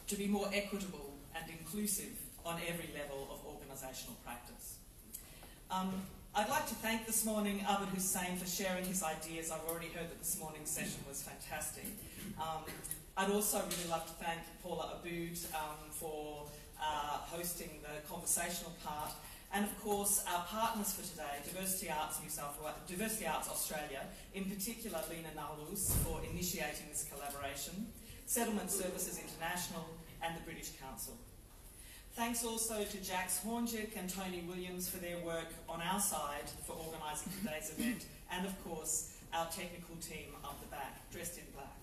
to be more equitable and inclusive on every level of organisational practice. I'd like to thank this morning Abid Hussain for sharing his ideas. I've already heard that this morning's session was fantastic. I'd also really love to thank Paula Aboud for hosting the conversational part, and of course our partners for today, Diversity Arts Australia, in particular Lena Nalus for initiating this collaboration, Settlement Services International and the British Council. Thanks also to Jax Hornjic and Tony Williams for their work on our side for organising today's event, and of course our technical team up the back, dressed in black.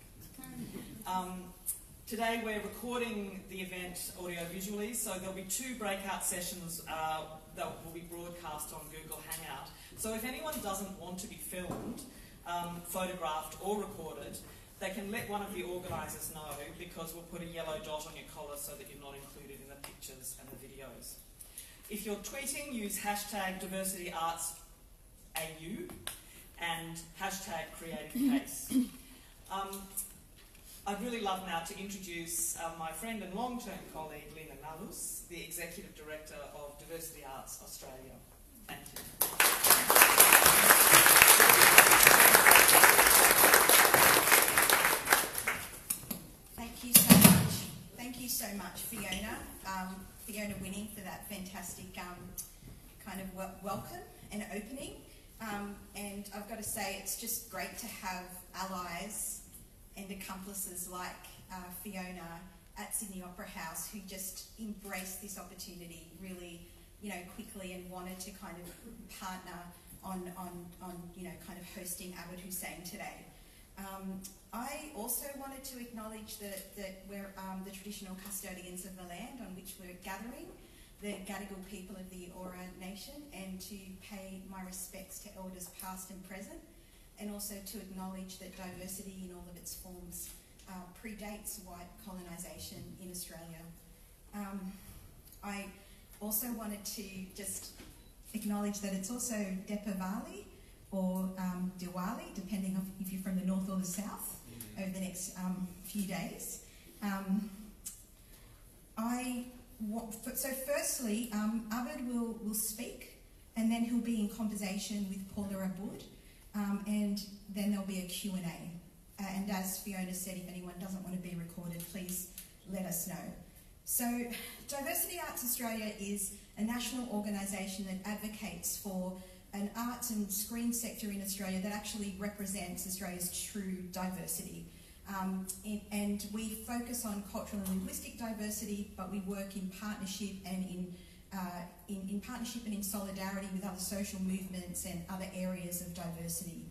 Today we're recording the event audio-visually, so there'll be 2 breakout sessions that will be broadcast on Google Hangout. So if anyone doesn't want to be filmed, photographed or recorded, they can let one of the organisers know, because we'll put a yellow dot on your collar so that you're not included in the pictures and the videos. If you're tweeting, use hashtag DiversityArtsAU and hashtag CreativeCase. I'd really love now to introduce my friend and long-term colleague, Lena Nalus, the Executive Director of Diversity Arts Australia. Thank you. Thank you so much. Thank you so much, Fiona. Fiona Winning, for that fantastic kind of welcome and opening. And I've got to say, it's just great to have allies and accomplices like Fiona at Sydney Opera House, who just embraced this opportunity really, quickly, and wanted to kind of partner on kind of hosting Abid Hussain today. I also wanted to acknowledge that we're the traditional custodians of the land on which we're gathering, the Gadigal people of the Eora Nation, and to pay my respects to elders past and present, and also to acknowledge that diversity in all of its forms predates white colonisation in Australia. I also wanted to just acknowledge that it's also Deepavali, or Diwali, depending on if you're from the north or the south, over the next few days. So firstly, Abid will speak, and then he'll be in conversation with Paula Aboud, and then there'll be a Q&A. And as Fiona said, if anyone doesn't want to be recorded, please let us know. So Diversity Arts Australia is a national organisation that advocates for an arts and screen sector in Australia that actually represents Australia's true diversity. And we focus on cultural and linguistic diversity, but we work in partnership and in partnership and in solidarity with other social movements and other areas of diversity.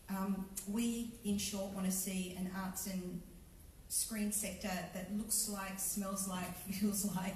We, in short, want to see an arts and screen sector that looks like, smells like, feels like,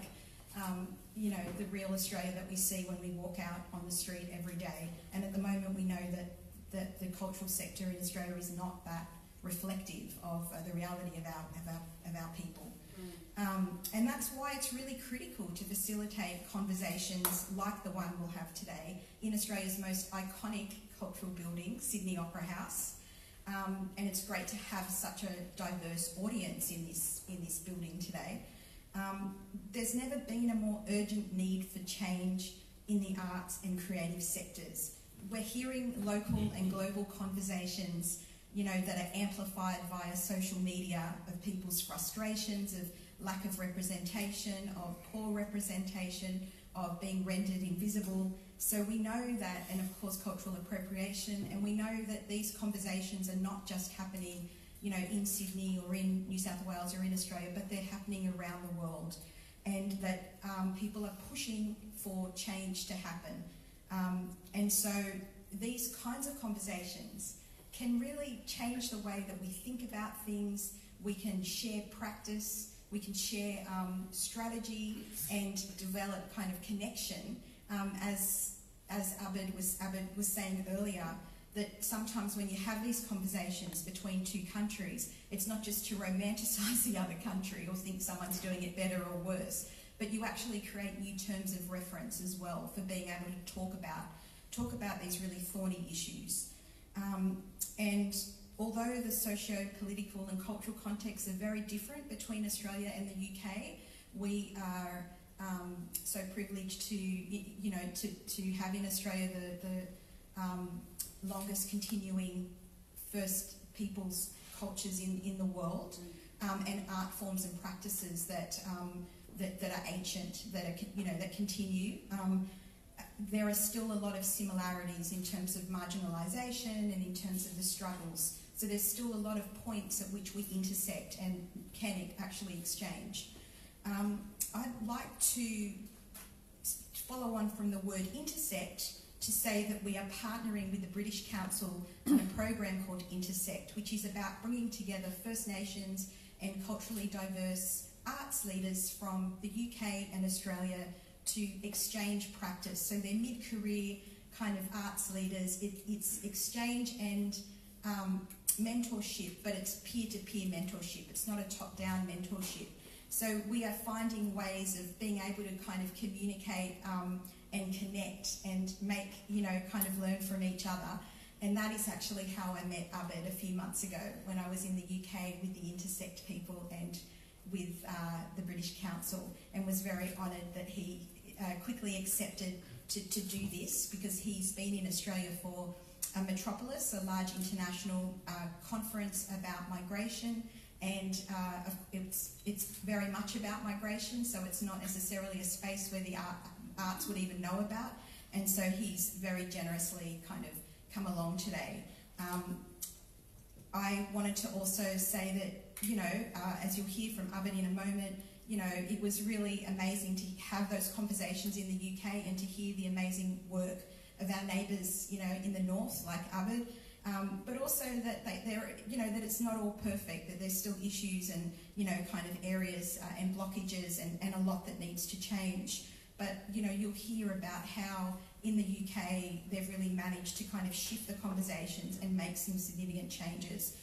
the real Australia that we see when we walk out on the street every day. And at the moment, we know that the cultural sector in Australia is not that reflective of the reality of our people. And that's why it's really critical to facilitate conversations like the one we'll have today in Australia's most iconic cultural building, Sydney Opera House. And it's great to have such a diverse audience in this building today. There's never been a more urgent need for change in the arts and creative sectors. We're hearing local and global conversations, that are amplified via social media, of people's frustrations, of lack of representation, of poor representation, of being rendered invisible. So we know that, and of course cultural appropriation, and we know that these conversations are not just happening in Sydney or in New South Wales or in Australia, but they're happening around the world, and that people are pushing for change to happen. And so these kinds of conversations can really change the way that we think about things. We can share practice, we can share strategy, and develop kind of connection. As Abid was saying earlier, that sometimes when you have these conversations between two countries, it's not just to romanticize the other country or think someone's doing it better or worse, but you actually create new terms of reference as well for being able to talk about these really thorny issues. And although the socio-political and cultural contexts are very different between Australia and the UK, we are so privileged to, to have in Australia the longest continuing First Peoples cultures in the world, and art forms and practices that are ancient, that are that continue. There are still a lot of similarities in terms of marginalisation and in terms of the struggles. So there's still a lot of points at which we intersect and can actually exchange. I'd like to follow on from the word intersect to say that we are partnering with the British Council on a program called Intersect, which is about bringing together First Nations and culturally diverse arts leaders from the UK and Australia to exchange practice. So they're mid-career kind of arts leaders. It's exchange and mentorship, but it's peer-to-peer mentorship. It's not a top-down mentorship. So we are finding ways of being able to kind of communicate and connect and make, kind of learn from each other. And that is actually how I met Abid a few months ago when I was in the UK with the Intersect people and with the British Council, and was very honoured that he quickly accepted to do this, because he's been in Australia for a Metropolis, a large international conference about migration, and it's very much about migration, so it's not necessarily a space where the arts would even know about, and so he's very generously kind of come along today. I wanted to also say that, as you'll hear from Abid in a moment, it was really amazing to have those conversations in the UK and to hear the amazing work of our neighbours, in the north, like Abid, but also that that it's not all perfect, that there's still issues and, kind of areas and blockages and a lot that needs to change. But, you'll hear about how in the UK they've really managed to kind of shift the conversations and make some significant changes.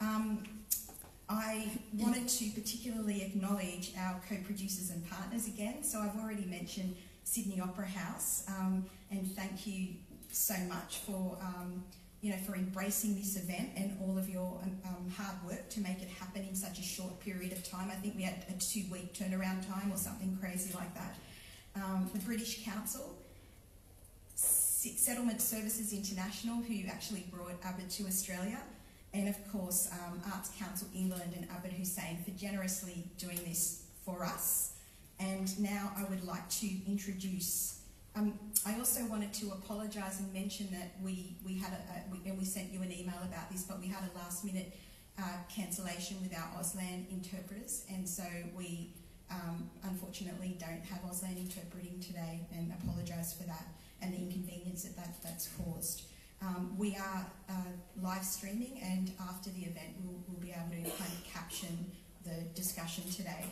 I wanted to particularly acknowledge our co-producers and partners again. So I've already mentioned Sydney Opera House, and thank you so much for for embracing this event and all of your hard work to make it happen in such a short period of time. I think we had a 2-week turnaround time or something crazy like that. The British Council, Settlement Services International, who actually brought Abid to Australia, and of course Arts Council England and Abid Hussain for generously doing this for us. And now I would like to introduce, I also wanted to apologise and mention that we had and we sent you an email about this, but we had a last minute cancellation with our Auslan interpreters, and so we unfortunately don't have Auslan interpreting today, and apologise for that and the inconvenience that's caused. We are live streaming, and after the event we'll be able to kind of caption the discussion today.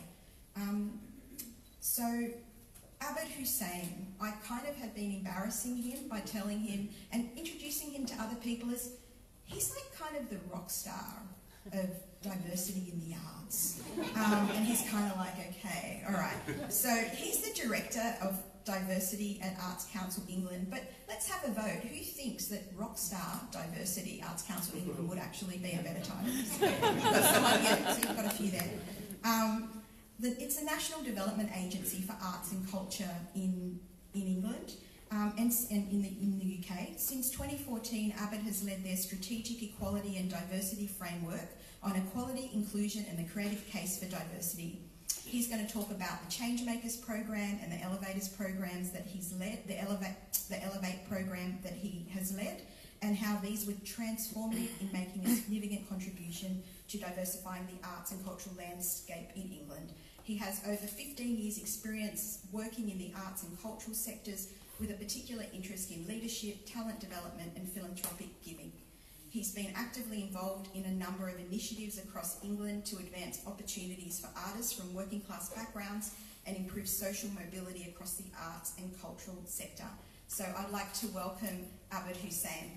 So Abid Hussain, I kind of have been embarrassing him by telling him and introducing him to other people as he's like kind of the rock star of diversity in the arts. And he's kind of like, okay, all right. So he's the director of diversity at Arts Council England, but let's have a vote. Who thinks that Rockstar Diversity Arts Council England would actually be a better title? So you've got a few there. It's a national development agency for arts and culture in England and in the UK. Since 2014, Abid has led their strategic equality and diversity framework on equality, inclusion and the creative case for diversity. He's going to talk about the Changemakers program and the Elevators programs that he's led, the Elevate program that he has led, and how these were transformative in making a significant contribution to diversifying the arts and cultural landscape in England. He has over 15 years' experience working in the arts and cultural sectors with a particular interest in leadership, talent development and philanthropic giving. He's been actively involved in a number of initiatives across England to advance opportunities for artists from working class backgrounds and improve social mobility across the arts and cultural sector. So I'd like to welcome Abid Hussain.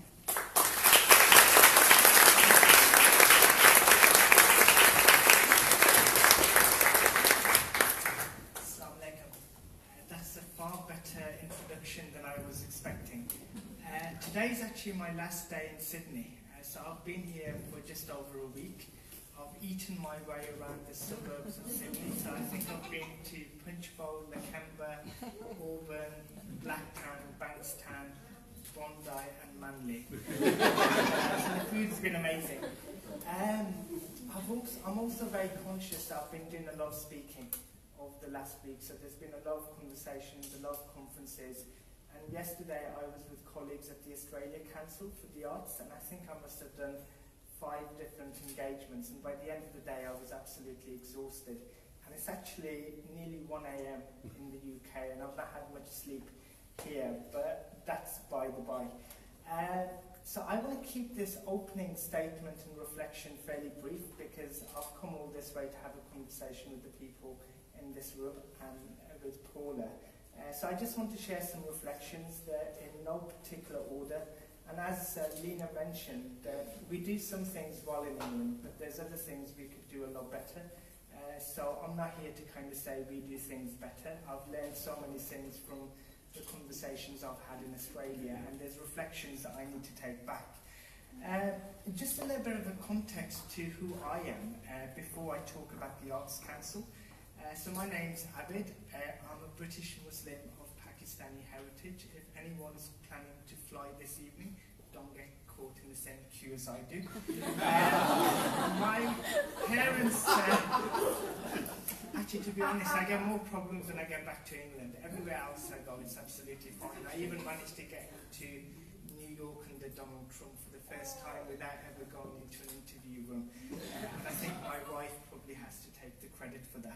Assalamu alaikum. That's a far better introduction than I was expecting. Today is actually my last day in Sydney. So I've been here for just over a week. I've eaten my way around the suburbs of Sydney. So I think I've been to Punchbowl, Lakemba, Auburn, Blacktown, Bankstown, Bondi and Manly. So the food's been amazing. I'm also very conscious that I've been doing a lot of speaking over the last week. So there's been a lot of conversations, a lot of conferences. And yesterday I was with colleagues at the Australia Council for the Arts, and I think I must have done 5 different engagements, and by the end of the day I was absolutely exhausted. And it's actually nearly 1 a.m. in the UK, and I've not had much sleep here, but that's by the by. So I want to keep this opening statement and reflection fairly brief, because I've come all this way to have a conversation with the people in this room and with Paula. So I just want to share some reflections that in no particular order. And as Lena mentioned, we do some things well in England, but there's other things we could do a lot better. So I'm not here to kind of say we do things better. I've learned so many things from the conversations I've had in Australia, and there's reflections that I need to take back. Just a little bit of a context to who I am before I talk about the Arts Council. So my name's Abid. I'm a British Muslim of Pakistani heritage. If anyone's planning to fly this evening, don't get caught in the same queue as I do. My parents, actually to be honest, I get more problems when I get back to England. Everywhere else I go, it's absolutely fine. I even managed to get into New York under Donald Trump for the first time without ever going into an interview room. And I think my wife probably has to take the credit for that.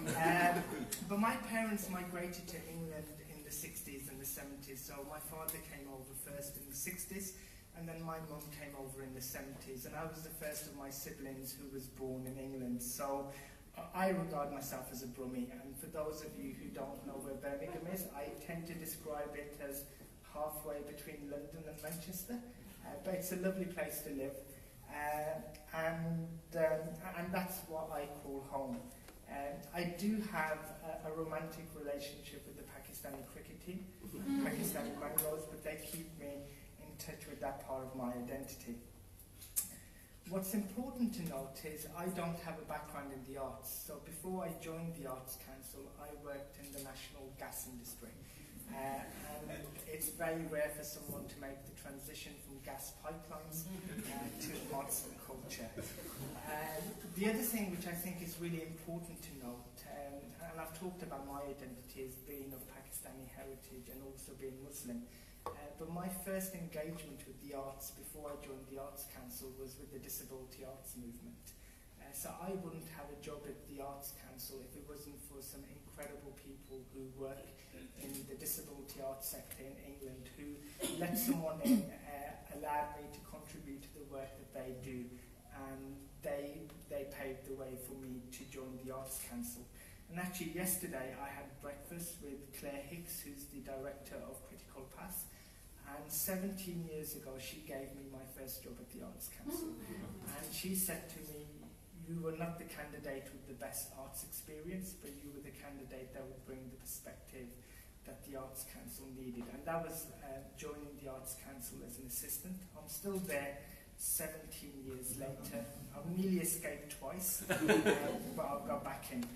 But my parents migrated to England in the 60s and the 70s. So my father came over first in the 60s, and then my mum came over in the 70s. And I was the first of my siblings who was born in England. So I regard myself as a Brummie. And for those of you who don't know where Birmingham is, I tend to describe it as halfway between London and Manchester. But it's a lovely place to live. And that's what I call home. I do have a romantic relationship with the Pakistani cricket team, Pakistani Bangals, but they keep me in touch with that part of my identity. What's important to note is I don't have a background in the arts. So before I joined the Arts Council, I worked in the national gas industry. And it's very rare for someone to make the transition from gas pipelines to arts and culture. The other thing which I think is really important to note, and I've talked about my identity as being of Pakistani heritage and also being Muslim, but my first engagement with the arts before I joined the Arts Council was with the disability arts movement. So I wouldn't have a job at the Arts Council if it wasn't for some incredible people who work in the disability arts sector in England, who let someone in, allowed me to contribute to the work that they do, and they paved the way for me to join the Arts Council. And actually yesterday I had breakfast with Claire Hicks, who's the director of Critical Path, and 17 years ago she gave me my first job at the Arts Council. And she said to me, you were not the candidate with the best arts experience, but you were the candidate that would bring the perspective that the Arts Council needed. And that was joining the Arts Council as an assistant. I'm still there 17 years later. I've nearly escaped twice, but I'll go back in.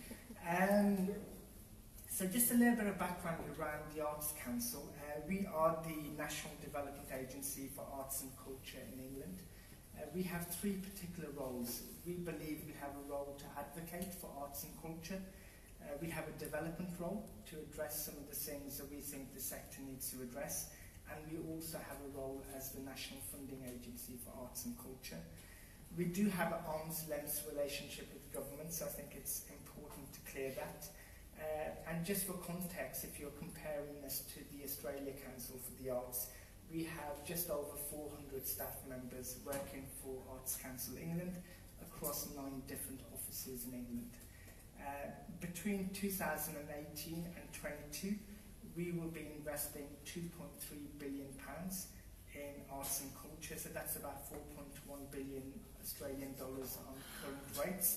So just a little bit of background around the Arts Council. We are the National Development Agency for Arts and Culture in England. We have 3 particular roles. We believe we have a role to advocate for arts and culture. We have a development role to address some of the things that we think the sector needs to address. And we also have a role as the National Funding Agency for Arts and Culture. We do have an arm's length relationship with government, so I think it's important to clear that. And just for context, if you're comparing this to the Australia Council for the Arts, we have just over 400 staff members working for Arts Council England across 9 different offices in England. Between 2018 and 22, we will be investing £2.3 billion in arts and culture, so that's about 4.1 billion Australian dollars on current rates.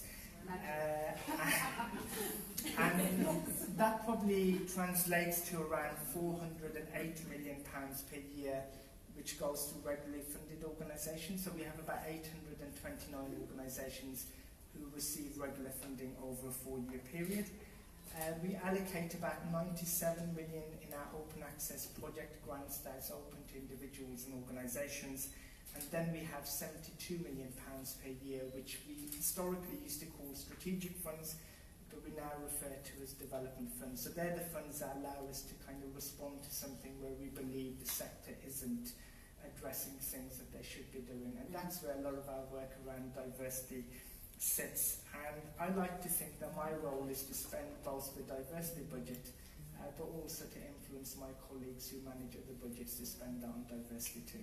And that probably translates to around £408 million per year which goes to regularly funded organisations. So we have about 829 organisations who receive regular funding over a 4-year period. We allocate about 97 million in our open access project grants that's open to individuals and organisations. And then we have £72 million per year, which we historically used to call strategic funds, but we now refer to as development funds. So they're the funds that allow us to kind of respond to something where we believe the sector isn't addressing things that they should be doing. And that's where a lot of our work around diversity sits. And I like to think that my role is to spend both the diversity budget but also to influence my colleagues who manage other budgets to spend on diversity too.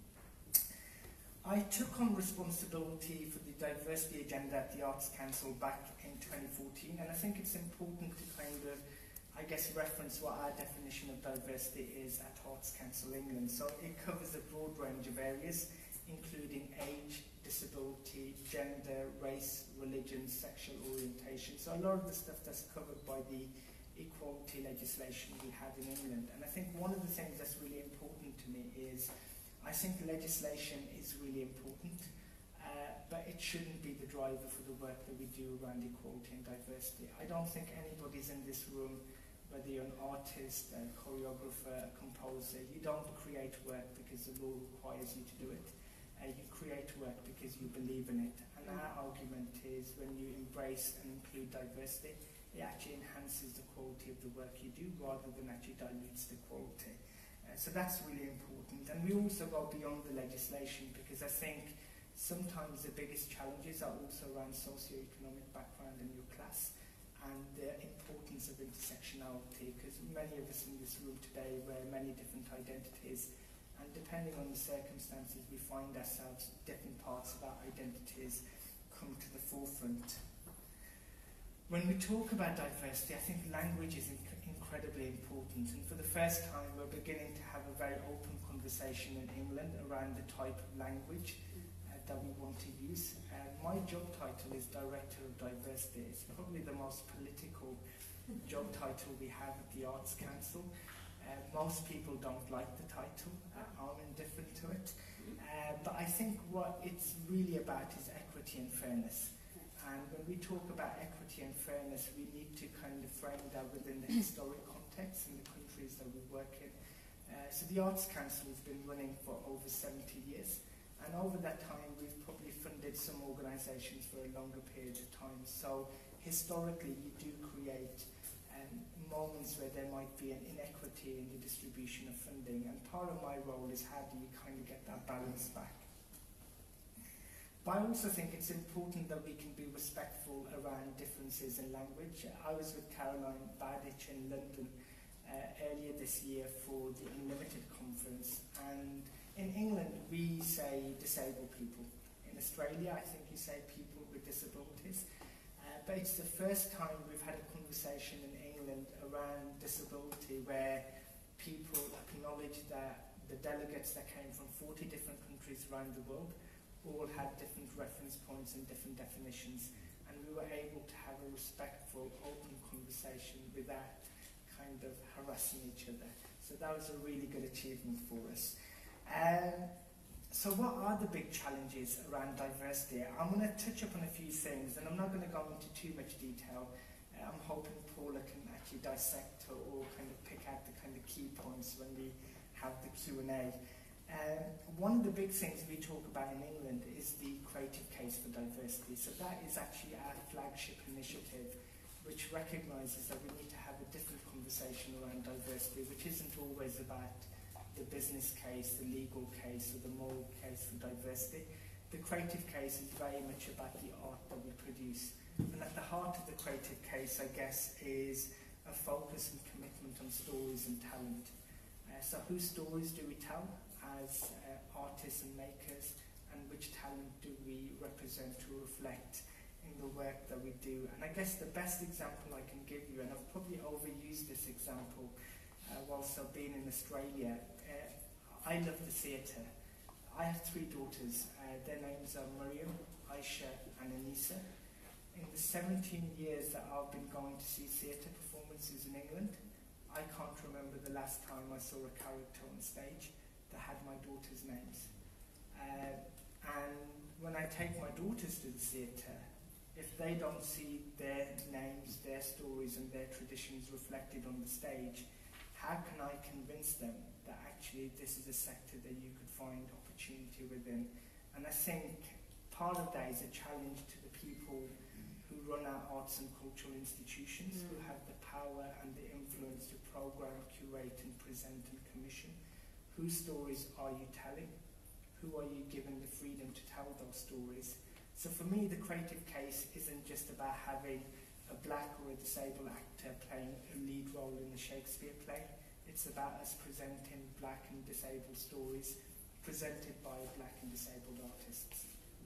I took on responsibility for the diversity agenda at the Arts Council back in 2014, and I think it's important to kind of, I guess, reference what our definition of diversity is at Arts Council England. So it covers a broad range of areas, including age, disability, gender, race, religion, sexual orientation. So a lot of the stuff that's covered by the equality legislation we have in England. And I think one of the things that's really important to me is I think legislation is really important, but it shouldn't be the driver for the work that we do around equality and diversity. I don't think anybody's in this room, whether you're an artist, a choreographer, a composer, you don't create work because the law requires you to do it. You create work because you believe in it. And our argument is when you embrace and include diversity, it actually enhances the quality of the work you do rather than actually dilutes the quality. So that's really important. And we also go beyond the legislation because I think sometimes the biggest challenges are also around socio-economic background in your class and the importance of intersectionality, because many of us in this room today wear many different identities, and depending on the circumstances we find ourselves, different parts of our identities come to the forefront. When we talk about diversity, I think language is incredibly important, and for the first time we're beginning to have a very open conversation in England around the type of language that we want to use. My job title is Director of Diversity. It's probably the most political job title we have at the Arts Council. Most people don't like the title, I'm indifferent to it, but I think what it's really about is equity and fairness. And when we talk about equity and fairness, we need to kind of frame that within the historic context in the countries that we work in. So the Arts Council has been running for over 70 years, and over that time we've probably funded some organisations for a longer period of time. So historically you do create moments where there might be an inequity in the distribution of funding, and part of my role is how do you kind of get that balance back. But I also think it's important that we can be respectful around differences in language. I was with Caroline Bardich in London earlier this year for the Unlimited conference, and in England we say disabled people. In Australia I think you say people with disabilities. But it's the first time we've had a conversation in England around disability where people acknowledge that the delegates that came from 40 different countries around the world all had different reference points and different definitions, and we were able to have a respectful, open conversation without kind of harassing each other. So that was a really good achievement for us. So what are the big challenges around diversity? I'm going to touch upon a few things, and I'm not going to go into too much detail. I'm hoping Paula can actually dissect or kind of pick out the kind of key points when we have the Q&A. One of the big things we talk about in England is the Creative Case for Diversity. So that is actually our flagship initiative, which recognises that we need to have a different conversation around diversity, which isn't always about the business case, the legal case, or the moral case for diversity. The creative case is very much about the art that we produce. And at the heart of the creative case, I guess, is a focus and commitment on stories and talent. So whose stories do we tell as artists and makers, and which talent do we represent to reflect in the work that we do? And I guess the best example I can give you, and I've probably overused this example whilst I've been in Australia, I love the theatre. I have 3 daughters. Their names are Miriam, Aisha and Anissa. In the 17 years that I've been going to see theatre performances in England, I can't remember the last time I saw a character on stage, that had my daughter's names. And when I take my daughters to the theatre, if they don't see their names, their stories and their traditions reflected on the stage, how can I convince them that actually this is a sector that you could find opportunity within? And I think part of that is a challenge to the people who run our arts and cultural institutions, who have the power and the influence to program, curate and present and commission. Whose stories are you telling? Who are you giving the freedom to tell those stories? So for me, the creative case isn't just about having a black or a disabled actor playing a lead role in a Shakespeare play. It's about us presenting black and disabled stories presented by black and disabled artists.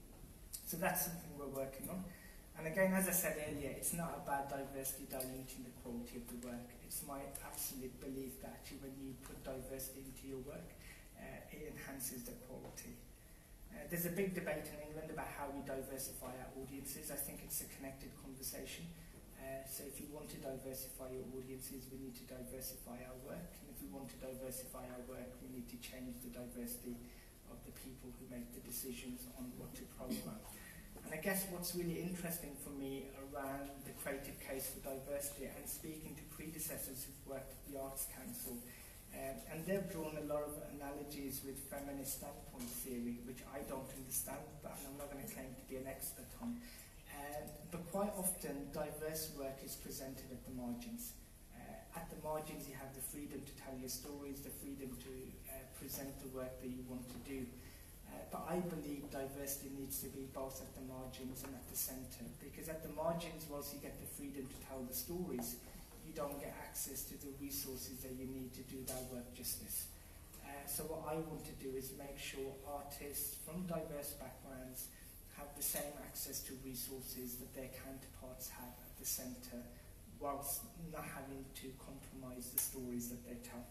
So that's something we're working on. And again, as I said earlier, it's not about diversity diluting the quality of the work. It's my absolute belief that actually when you put diversity into your work, it enhances the quality. There's a big debate in England about how we diversify our audiences. I think it's a connected conversation. So if you want to diversify your audiences, we need to diversify our work. And if we want to diversify our work, we need to change the diversity of the people who make the decisions on what to program. And I guess what's really interesting for me around the creative case for diversity, and speaking to predecessors who've worked at the Arts Council, and they've drawn a lot of analogies with feminist standpoint theory, which I don't understand, but I'm not going to claim to be an expert on. But quite often, diverse work is presented at the margins. At the margins, you have the freedom to tell your stories, the freedom to present the work that you want to do. But I believe diversity needs to be both at the margins and at the centre, because at the margins, whilst you get the freedom to tell the stories, you don't get access to the resources that you need to do that work justice. So what I want to do is make sure artists from diverse backgrounds have the same access to resources that their counterparts have at the centre, whilst not having to compromise the stories that they tell.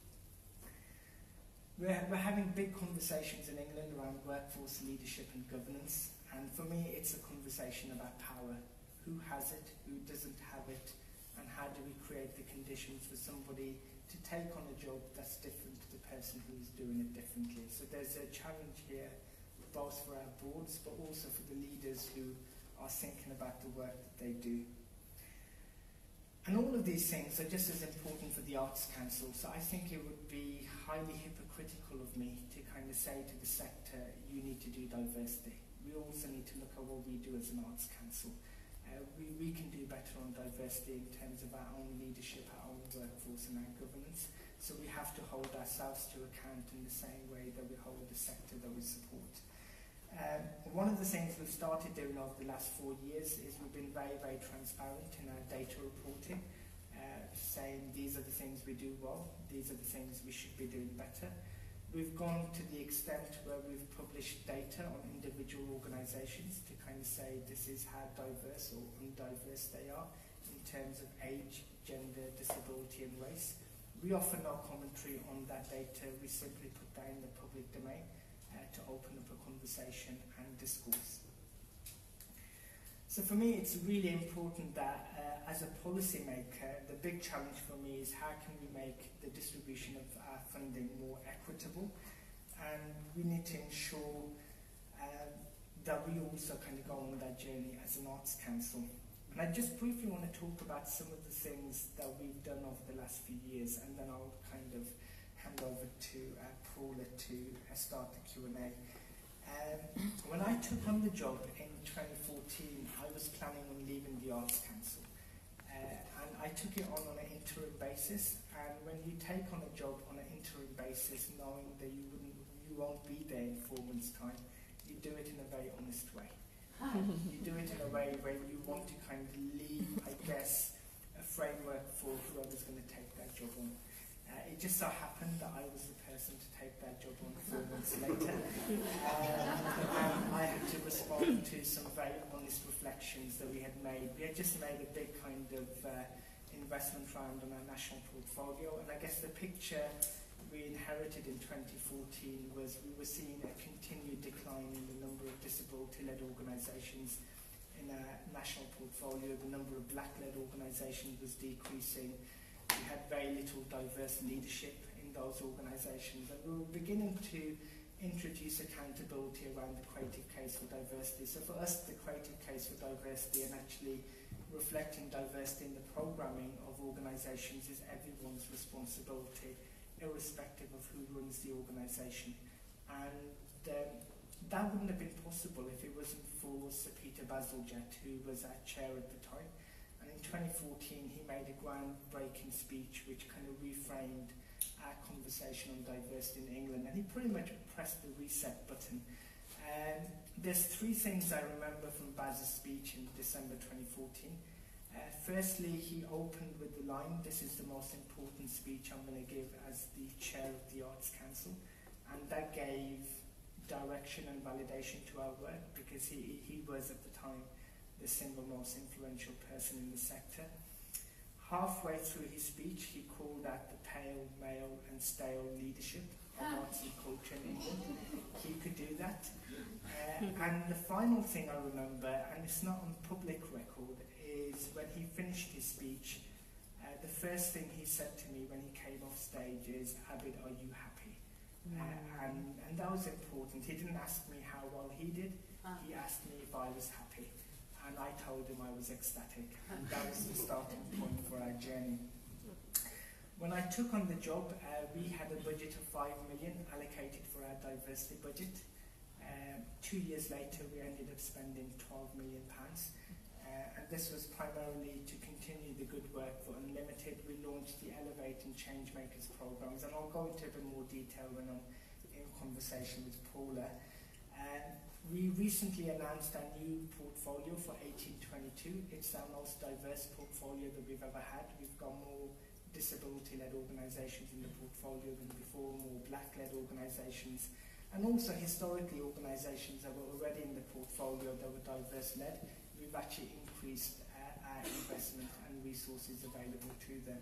We're having big conversations in England around workforce leadership and governance, and for me it's a conversation about power. Who has it, who doesn't have it, and how do we create the conditions for somebody to take on a job that's different to the person who is doing it differently. So there's a challenge here, both for our boards, but also for the leaders who are thinking about the work that they do. And all of these things are just as important for the Arts Council, so I think it would be highly hypocritical of me to kind of say to the sector, you need to do diversity. We also need to look at what we do as an Arts Council. We can do better on diversity in terms of our own leadership, our own workforce and our governance. So we have to hold ourselves to account in the same way that we hold the sector that we support. One of the things we've started doing over the last 4 years is we've been very, very transparent in our data reporting, saying these are the things we do well, these are the things we should be doing better. We've gone to the extent where we've published data on individual organisations to kind of say this is how diverse or undiverse they are in terms of age, gender, disability and race. We offer no commentary on that data, we simply put that in the public domain to open up a conversation and discourse. So for me it's really important that as a policy maker, the big challenge for me is how can we make the distribution of our funding more equitable, and we need to ensure that we also kind of go on that journey as an Arts Council. And I just briefly want to talk about some of the things that we've done over the last few years, and then I'll kind of hand over to Paula to start the Q&A. When I took on the job in 2014, I was planning on leaving the Arts Council. And I took it on an interim basis, and when you take on a job on an interim basis, knowing that you won't be there in 4 months' time, you do it in a very honest way. You do it in a way where you want to kind of leave, I guess, a framework for whoever's going to take that job on. It just so happened that I was the person to take that job on 4 months later. And I had to respond to some very honest reflections that we had made. We had just made a big kind of investment round on our national portfolio, and I guess the picture we inherited in 2014 was we were seeing a continued decline in the number of disability-led organisations in our national portfolio. The number of black-led organisations was decreasing. We had very little diverse leadership in those organisations, and we were beginning to introduce accountability around the creative case for diversity. So for us, the creative case for diversity and actually reflecting diversity in the programming of organisations is everyone's responsibility, irrespective of who runs the organisation. And that wouldn't have been possible if it wasn't for Sir Peter Bazalgette, who was our chair at the time. And in 2014, he made a groundbreaking speech which kind of reframed our conversation on diversity in England, and he pretty much pressed the reset button. There's three things I remember from Baz's speech in December 2014. Firstly, he opened with the line, "This is the most important speech I'm going to give as the chair of the Arts Council," and that gave direction and validation to our work, because he was at the time the single most influential person in the sector. Halfway through his speech, he called out the pale, male and stale leadership of arts and culture in England. He could do that. And the final thing I remember, and it's not on public record, is when he finished his speech, the first thing he said to me when he came off stage is, "Abid, are you happy?" And that was important. He didn't ask me how well he did, he asked me if I was happy. And I told him I was ecstatic, and that was the starting point for our journey. When I took on the job, we had a budget of 5 million allocated for our diversity budget. 2 years later, we ended up spending £12 million. And this was primarily to continue the good work for Unlimited. We launched the Elevate and Changemakers programs, and I'll go into a bit more detail when I'm in conversation with Paula. We recently announced our new portfolio for 1822. It's our most diverse portfolio that we've ever had. We've got more disability-led organisations in the portfolio than before, more black-led organisations, and also historically organisations that were already in the portfolio that were diverse-led. We've actually increased our investment and resources available to them.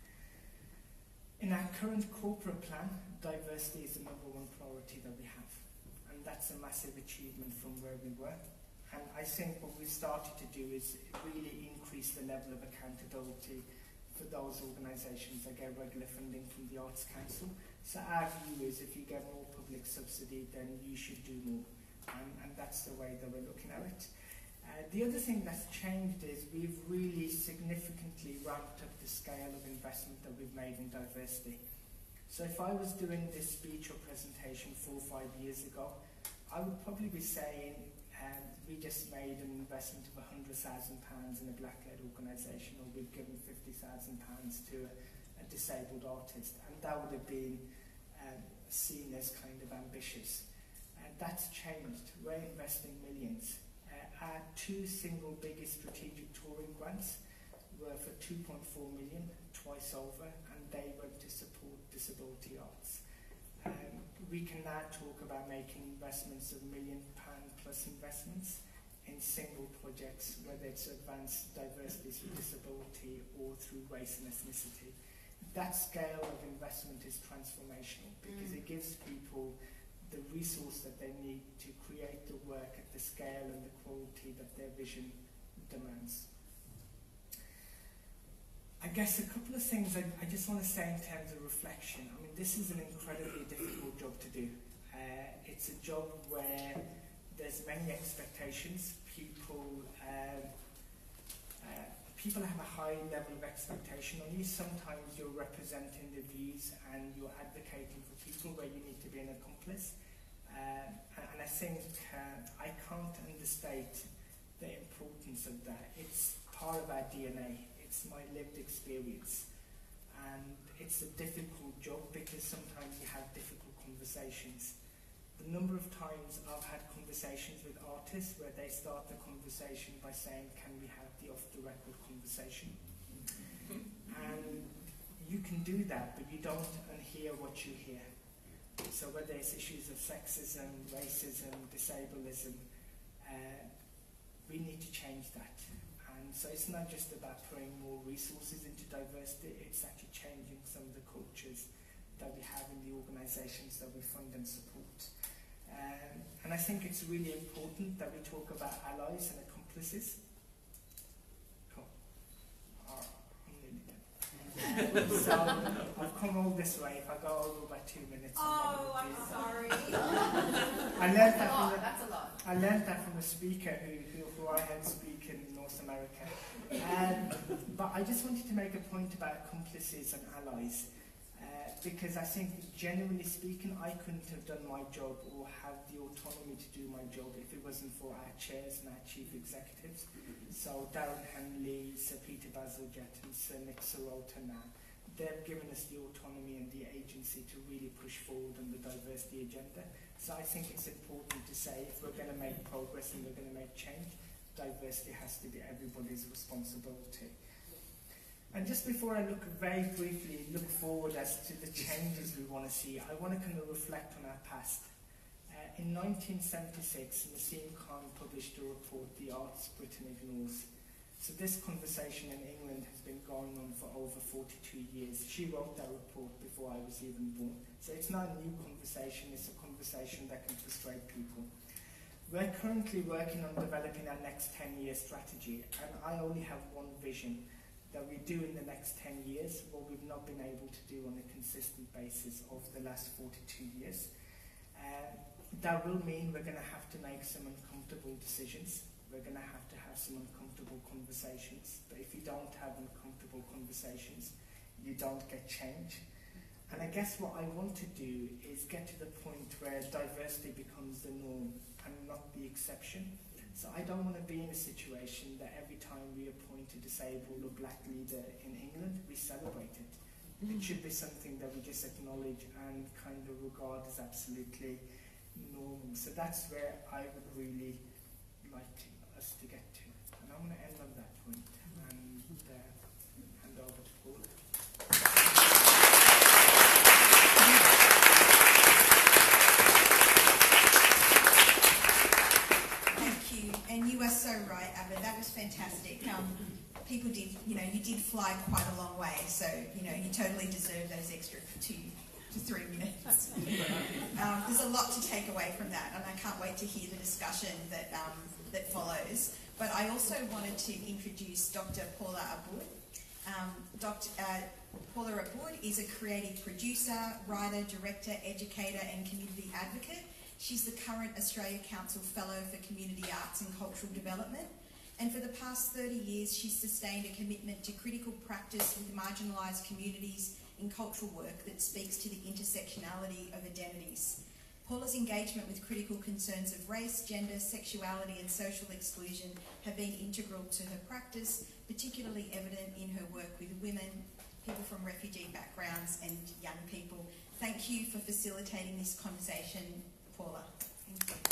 In our current corporate plan, diversity is the number one priority that we have. And that's a massive achievement from where we were. And I think what we've started to do is really increase the level of accountability for those organisations that get regular funding from the Arts Council. So our view is if you get more public subsidy, then you should do more. And that's the way that we're looking at it. The other thing that's changed is we've really significantly ramped up the scale of investment that we've made in diversity. So if I was doing this speech or presentation 4 or 5 years ago, I would probably be saying we just made an investment of £100,000 in a black-led organisation, or we've given £50,000 to a disabled artist, and that would have been seen as kind of ambitious. That's changed. We're investing millions. Our 2 single biggest strategic touring grants were for 2.4 million, twice over, and they went to support disability arts. We can now talk about making investments of £1 million plus investments in single projects, whether it's advanced diversity through disability or through race and ethnicity. That scale of investment is transformational because it gives people the resource that they need to create the work at the scale and the quality that their vision demands. I guess a couple of things I just want to say in terms of reflection. I mean, this is an incredibly difficult job to do. It's a job where there's many expectations. People have a high level of expectation on you. Sometimes you're representing the views and you're advocating for people where you need to be an accomplice. And I think I can't understate the importance of that. It's part of our DNA. It's my lived experience. And it's a difficult job because sometimes you have difficult conversations. The number of times I've had conversations with artists where they start the conversation by saying, "Can we have the off-the-record conversation?" And you can do that, but you don't unhear what you hear. So whether it's issues of sexism, racism, disableism, we need to change that. And so it's not just about putting more resources into diversity, it's actually changing some of the cultures that we have in the organisations that we fund and support. And I think it's really important that we talk about allies and accomplices. Cool. I'm nearly done. So I've come all this way. If I go over by 2 minutes, Oh, I'm sorry. I learned that That's a lot. I learned that from a speaker who I had speak in North America. But I just wanted to make a point about accomplices and allies, because I think, generally speaking, I couldn't have done my job or have the autonomy to do my job if it wasn't for our chairs and our chief executives. So Darren Henley, Sir Peter Bazalgette and Sir Nick Sirota now, they've given us the autonomy and the agency to really push forward on the diversity agenda. So I think it's important to say, if we're going to make progress and we're going to make change, diversity has to be everybody's responsibility. And just before I very briefly look forward as to the changes we want to see, I want to kind of reflect on our past. In 1976, Nassim Khan published a report, The Arts Britain Ignores. So this conversation in England has been going on for over 42 years. She wrote that report before I was even born. So it's not a new conversation, it's a conversation that can frustrate people. We're currently working on developing our next 10-year strategy, and I only have one vision, that we do in the next 10 years what we've not been able to do on a consistent basis over the last 42 years. That will mean we're going to have to make some uncomfortable decisions. We're going to have some uncomfortable conversations. But if you don't have uncomfortable conversations, you don't get change. And I guess what I want to do is get to the point where diversity becomes the norm and not the exception. So I don't want to be in a situation that every time we appoint a disabled or black leader in England, we celebrate it. It should be something that we just acknowledge and kind of regard as absolutely normal. So that's where I would really like us to get to. And I'm going to end on that point and hand over to Paul. Thank you. And you are so right, Abid. That was fantastic. People did, you did fly quite a long way. So, you totally deserve those extra 2 to 3 minutes. There's a lot to take away from that, and I can't wait to hear the discussion that follows. But I also wanted to introduce Dr. Paula Aboud. Paula Aboud is a creative producer, writer, director, educator and community advocate. She's the current Australia Council Fellow for Community Arts and Cultural Development. And for the past 30 years, she's sustained a commitment to critical practice with marginalised communities in cultural work that speaks to the intersectionality of identities. Paula's engagement with critical concerns of race, gender, sexuality and social exclusion have been integral to her practice, particularly evident in her work with women, people from refugee backgrounds and young people. Thank you for facilitating this conversation, Paula. Thank you.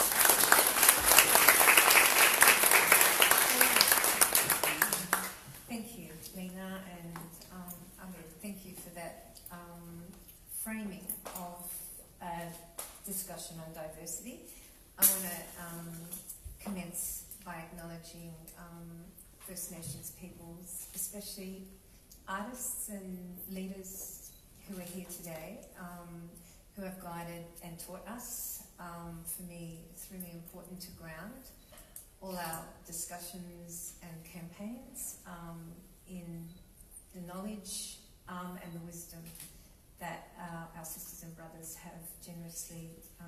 Thank you, Lena, and thank you for that framing of a discussion on diversity. I want to commence by acknowledging First Nations peoples, especially artists and leaders who are here today, who have guided and taught us. For me, it's really important to ground all our discussions and campaigns in the knowledge and the wisdom that our sisters and brothers have generously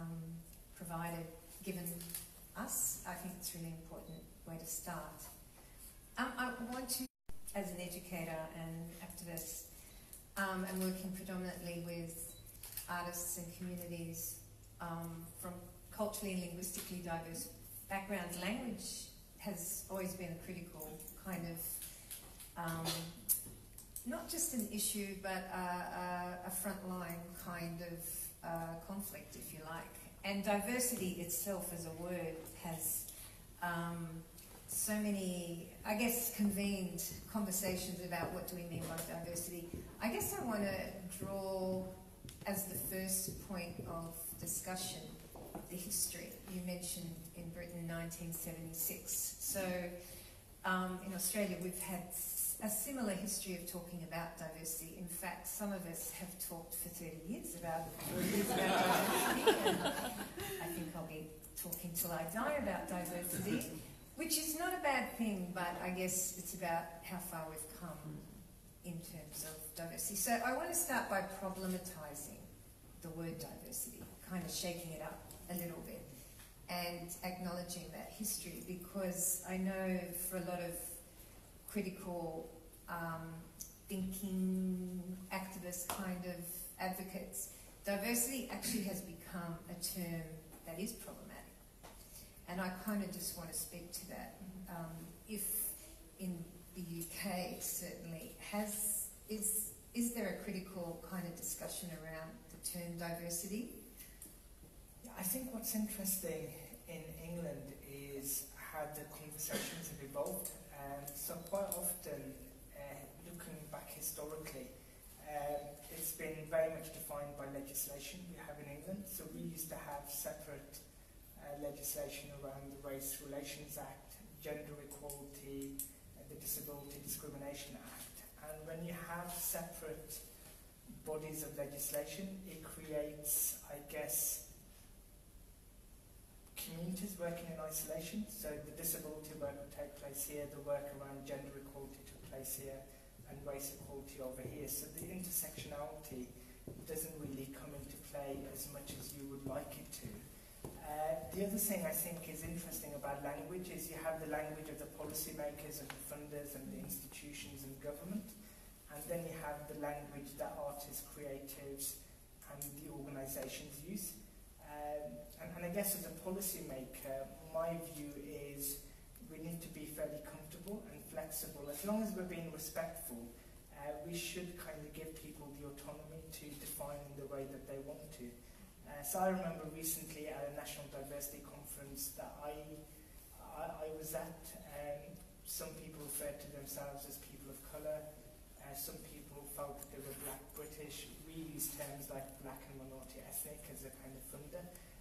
given us. I think it's a really important way to start. I want to, as an educator and activist, and working predominantly with artists and communities from culturally and linguistically diverse backgrounds, language has always been a critical kind of, not just an issue, but a frontline kind of conflict, if you like. And diversity itself as a word has so many, I guess, convened conversations about what do we mean by diversity. I guess I want to draw as the first point of discussion the history. You mentioned in Britain 1976. So in Australia we've had a similar history of talking about diversity. In fact, some of us have talked for 30 years about diversity. And I think I'll be talking till I die about diversity, which is not a bad thing, but I guess it's about how far we've come in terms of diversity. So I want to start by problematizing the word diversity, kind of shaking it up a little bit and acknowledging that history, because I know for a lot of critical thinking, activist kind of advocates, diversity actually has become a term that is problematic. And I kind of just want to speak to that. If in the UK certainly is there a critical kind of discussion around the term diversity? Yeah, I think what's interesting in England is how the conversations have evolved. So quite often, looking back historically, it's been very much defined by legislation we have in England. So we used to have separate legislation around the Race Relations Act, Gender Equality, the Disability Discrimination Act. And when you have separate bodies of legislation, it creates, I guess, communities working in isolation. So the disability work would take place here, the work around gender equality took place here, and race equality over here. So the intersectionality doesn't really come into play as much as you would like it to. The other thing I think is interesting about language is you have the language of the policymakers and the funders and the institutions and government, and then you have the language that artists, creatives, and the organisations use. And I guess as a policymaker, my view is we need to be fairly comfortable and flexible. As long as we're being respectful, we should kind of give people the autonomy to define in the way that they want to. So I remember recently at a national diversity conference that I was at, some people referred to themselves as people of colour, some people felt that they were black British. We use terms like black and minority ethnic as a kind of funder.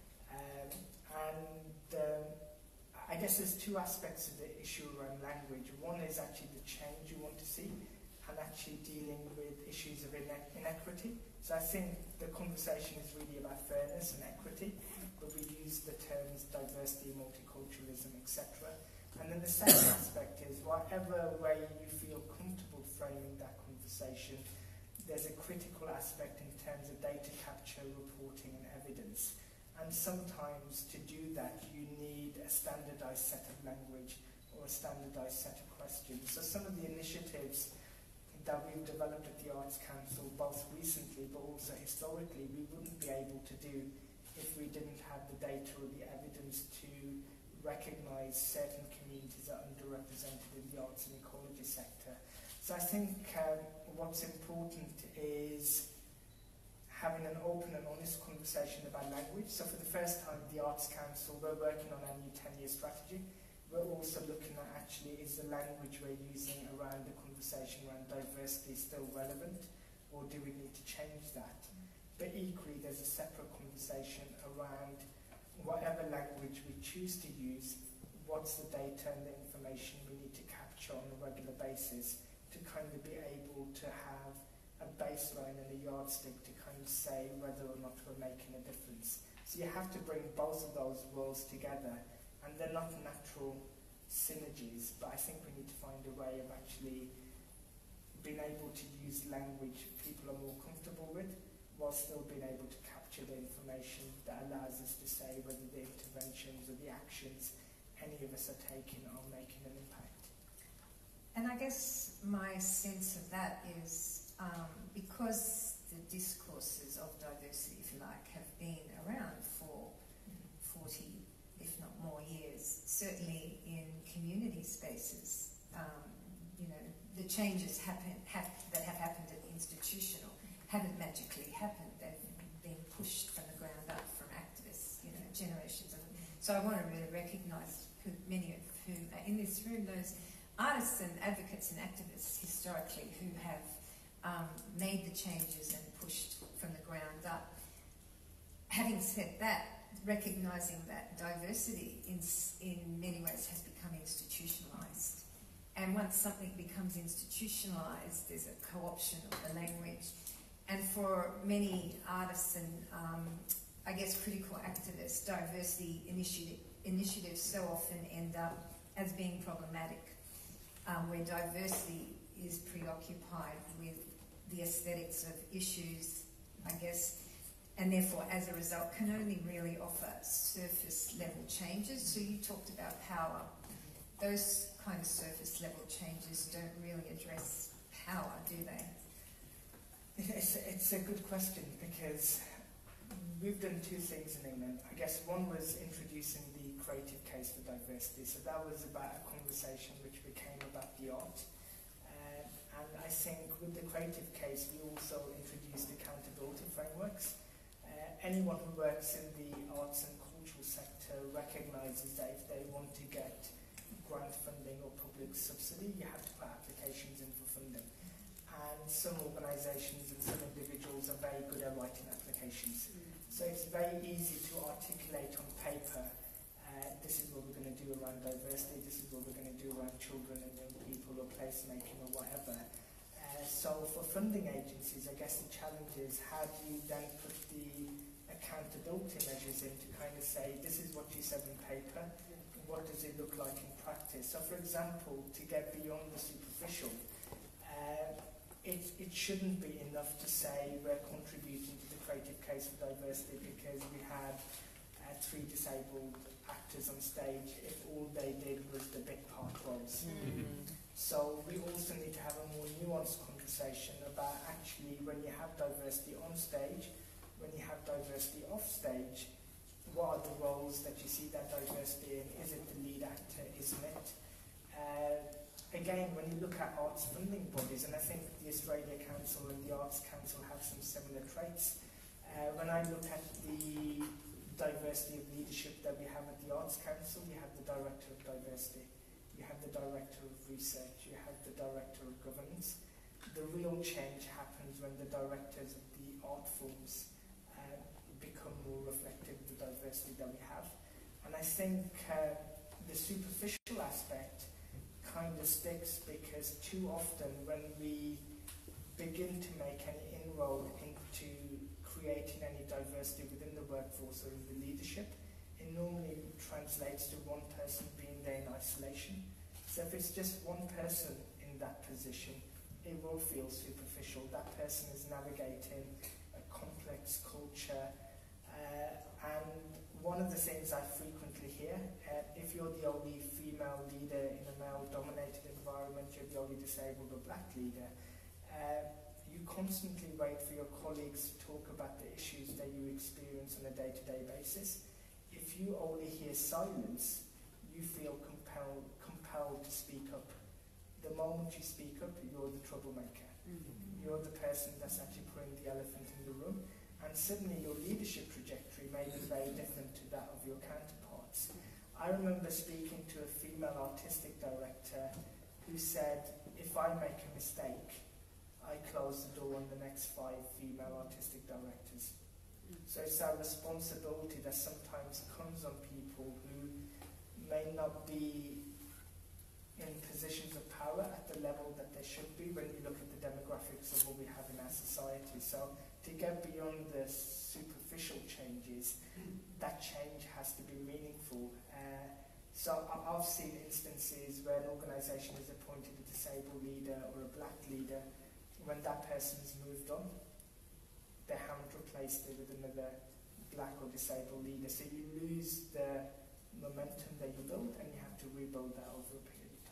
I guess there's two aspects of the issue around language. One is actually the change you want to see, and actually dealing with issues of inequity. So I think the conversation is really about fairness and equity, but we use the terms diversity, multiculturalism, etc. And then the second aspect is whatever way you feel comfortable framing that conversation, there's a critical aspect in terms of data capture, reporting and evidence. And sometimes to do that you need a standardised set of language or a standardised set of questions. So some of the initiatives that we've developed at the Arts Council, both recently but also historically, we wouldn't be able to do if we didn't have the data or the evidence to recognise certain communities that are underrepresented in the arts and ecology sector. So I think what's important is having an open and honest conversation about language. So for the first time, the Arts Council, we're working on our new 10-year strategy. We're also looking at actually, is the language we're using around the conversation around diversity still relevant, or do we need to change that? But equally, there's a separate conversation around whatever language we choose to use, what's the data and the information we need to capture on a regular basis to kind of be able to have a baseline and a yardstick to kind of say whether or not we're making a difference. So you have to bring both of those worlds together, and they're not natural synergies, but I think we need to find a way of actually being able to use language people are more comfortable with, while still being able to capture the information that allows us to say whether the interventions or the actions any of us are taking are making an impact. And I guess my sense of that is because the discourses of diversity, if you like, have been around for 40, if not more years, certainly in community spaces, the changes that have happened at the institutional haven't magically happened. They've been pushed from the ground up from activists, generations of them. So I want to really recognise many of whom are in this room, those artists and advocates and activists historically who have made the changes and pushed from the ground up. Having said that, recognising that diversity in many ways has become institutionalised. And once something becomes institutionalised, there's a co-option of the language. And for many artists and, I guess, critical activists, diversity initiatives so often end up as being problematic, where diversity is preoccupied with the aesthetics of issues, I guess, and therefore, as a result, can only really offer surface level changes. So you talked about power. Those kind of surface level changes don't really address power, do they? It's a good question, because we've done two things in England. I guess one was introducing the creative case for diversity. So that was about a conversation which became about the art. And I think with the creative case, we also introduced accountability frameworks. Anyone who works in the arts and cultural sector recognises that if they want to get grant funding or public subsidy, you have to put applications in for funding. And some organisations and some individuals are very good at writing applications. So it's very easy to articulate on paper, this is what we're going to do around diversity, this is what we're going to do around children and young people or placemaking or whatever. So for funding agencies, I guess the challenge is how do you then put the accountability measures in to kind of say, this is what you said in paper, what does it look like in practice? So for example, to get beyond the superficial, it shouldn't be enough to say we're contributing to the creative case for diversity because we had 3 disabled actors on stage if all they did was the bit part roles. So we also need to have a more nuanced conversation about actually when you have diversity on stage, when you have diversity off stage, what are the roles that you see that diversity in? Is it the lead actor? Isn't it? Again, when you look at arts funding bodies, and I think the Australia Council and the Arts Council have some similar traits. When I look at the diversity of leadership that we have at the Arts Council, you have the Director of Diversity, you have the Director of Research, you have the Director of Governance. The real change happens when the directors of the art forms become more reflective of the diversity that we have. And I think the superficial aspect kind of sticks because too often when we begin to make any inroad into creating any diversity within the workforce or in the leadership, it normally translates to one person being there in isolation. So if it's just one person in that position, it will feel superficial. That person is navigating a complex culture. And one of the things I frequently hear, if you're the only female leader in a male-dominated environment, you're the only disabled or black leader, you constantly wait for your colleagues to talk about the issues that you experience on a day-to-day basis. If you only hear silence, you feel compelled to speak up. The moment you speak up, you're the troublemaker. You're the person that's actually putting the elephant in the room. And suddenly your leadership trajectory may be very different to that of your counterparts. I remember speaking to a female artistic director who said, if I make a mistake, I close the door on the next 5 female artistic directors. So it's our responsibility that sometimes comes on people who may not be in positions of power at the level that they should be when you look at the demographics of what we have in our society. So to get beyond the superficial changes, that change has to be meaningful. So I've seen instances where an organisation has appointed a disabled leader or a black leader. When that person's moved on, they haven't replaced it with another black or disabled leader. So you lose the momentum that you build and you have to rebuild that over a period of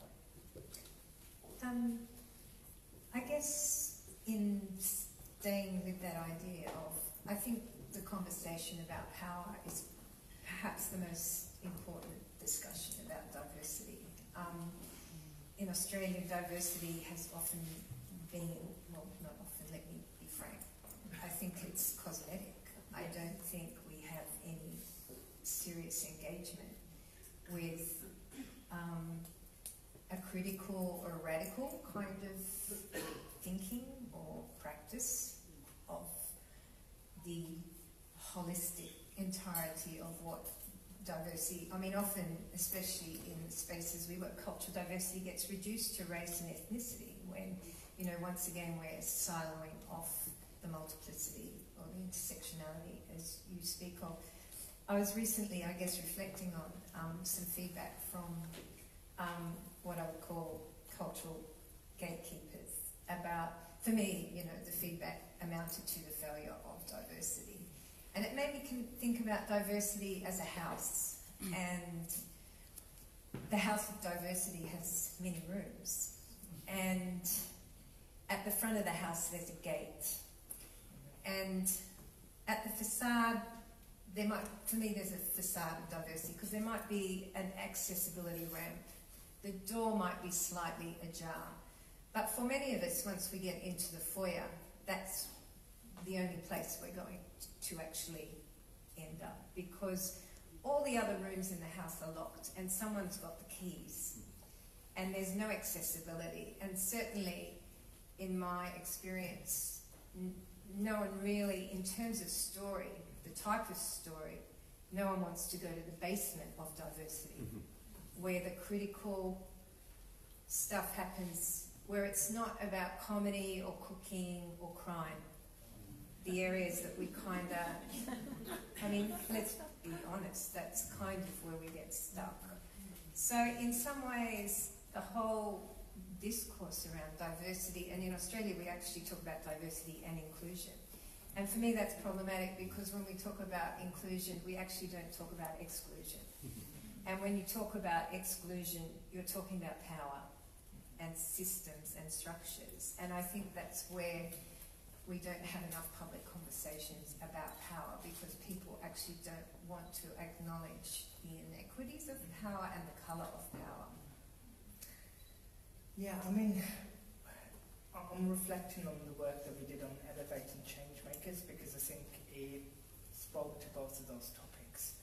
time. I guess in staying with that idea of, I think the conversation about power is perhaps the most important discussion about diversity. In Australia, diversity has often been, well, not often, let me be frank, I think it's cosmetic. I don't think we have any serious engagement with a critical or radical kind of thinking or practice of the holistic entirety of what diversity, I mean often, especially in spaces we work, cultural diversity gets reduced to race and ethnicity when, you know, once again we're siloing off the multiplicity or the intersectionality as you speak of. I was recently, I guess, reflecting on some feedback from what I would call cultural gatekeepers about, for me, the feedback amounted to the failure of diversity. And it made me think about diversity as a house. And the house of diversity has many rooms. And at the front of the house, there's a gate. And at the facade, there's a facade of diversity, because there might be an accessibility ramp. The door might be slightly ajar. But for many of us, once we get into the foyer, that's the only place we're going to actually end up, because all the other rooms in the house are locked and someone's got the keys and there's no accessibility. And certainly in my experience, no one really, in terms of story, the type of story, no one wants to go to the basement of diversity, where the critical stuff happens, where it's not about comedy or cooking or crime. The areas that we kind of, let's be honest, that's kind of where we get stuck. So in some ways, the whole discourse around diversity, and in Australia we actually talk about diversity and inclusion. And for me that's problematic, because when we talk about inclusion, we actually don't talk about exclusion. And when you talk about exclusion, you're talking about power and systems and structures. And I think that's where we don't have enough public conversations about power, because people actually don't want to acknowledge the inequities of power and the colour of power. Yeah, I'm reflecting on the work that we did on elevating change makers, because I think it spoke to both of those topics.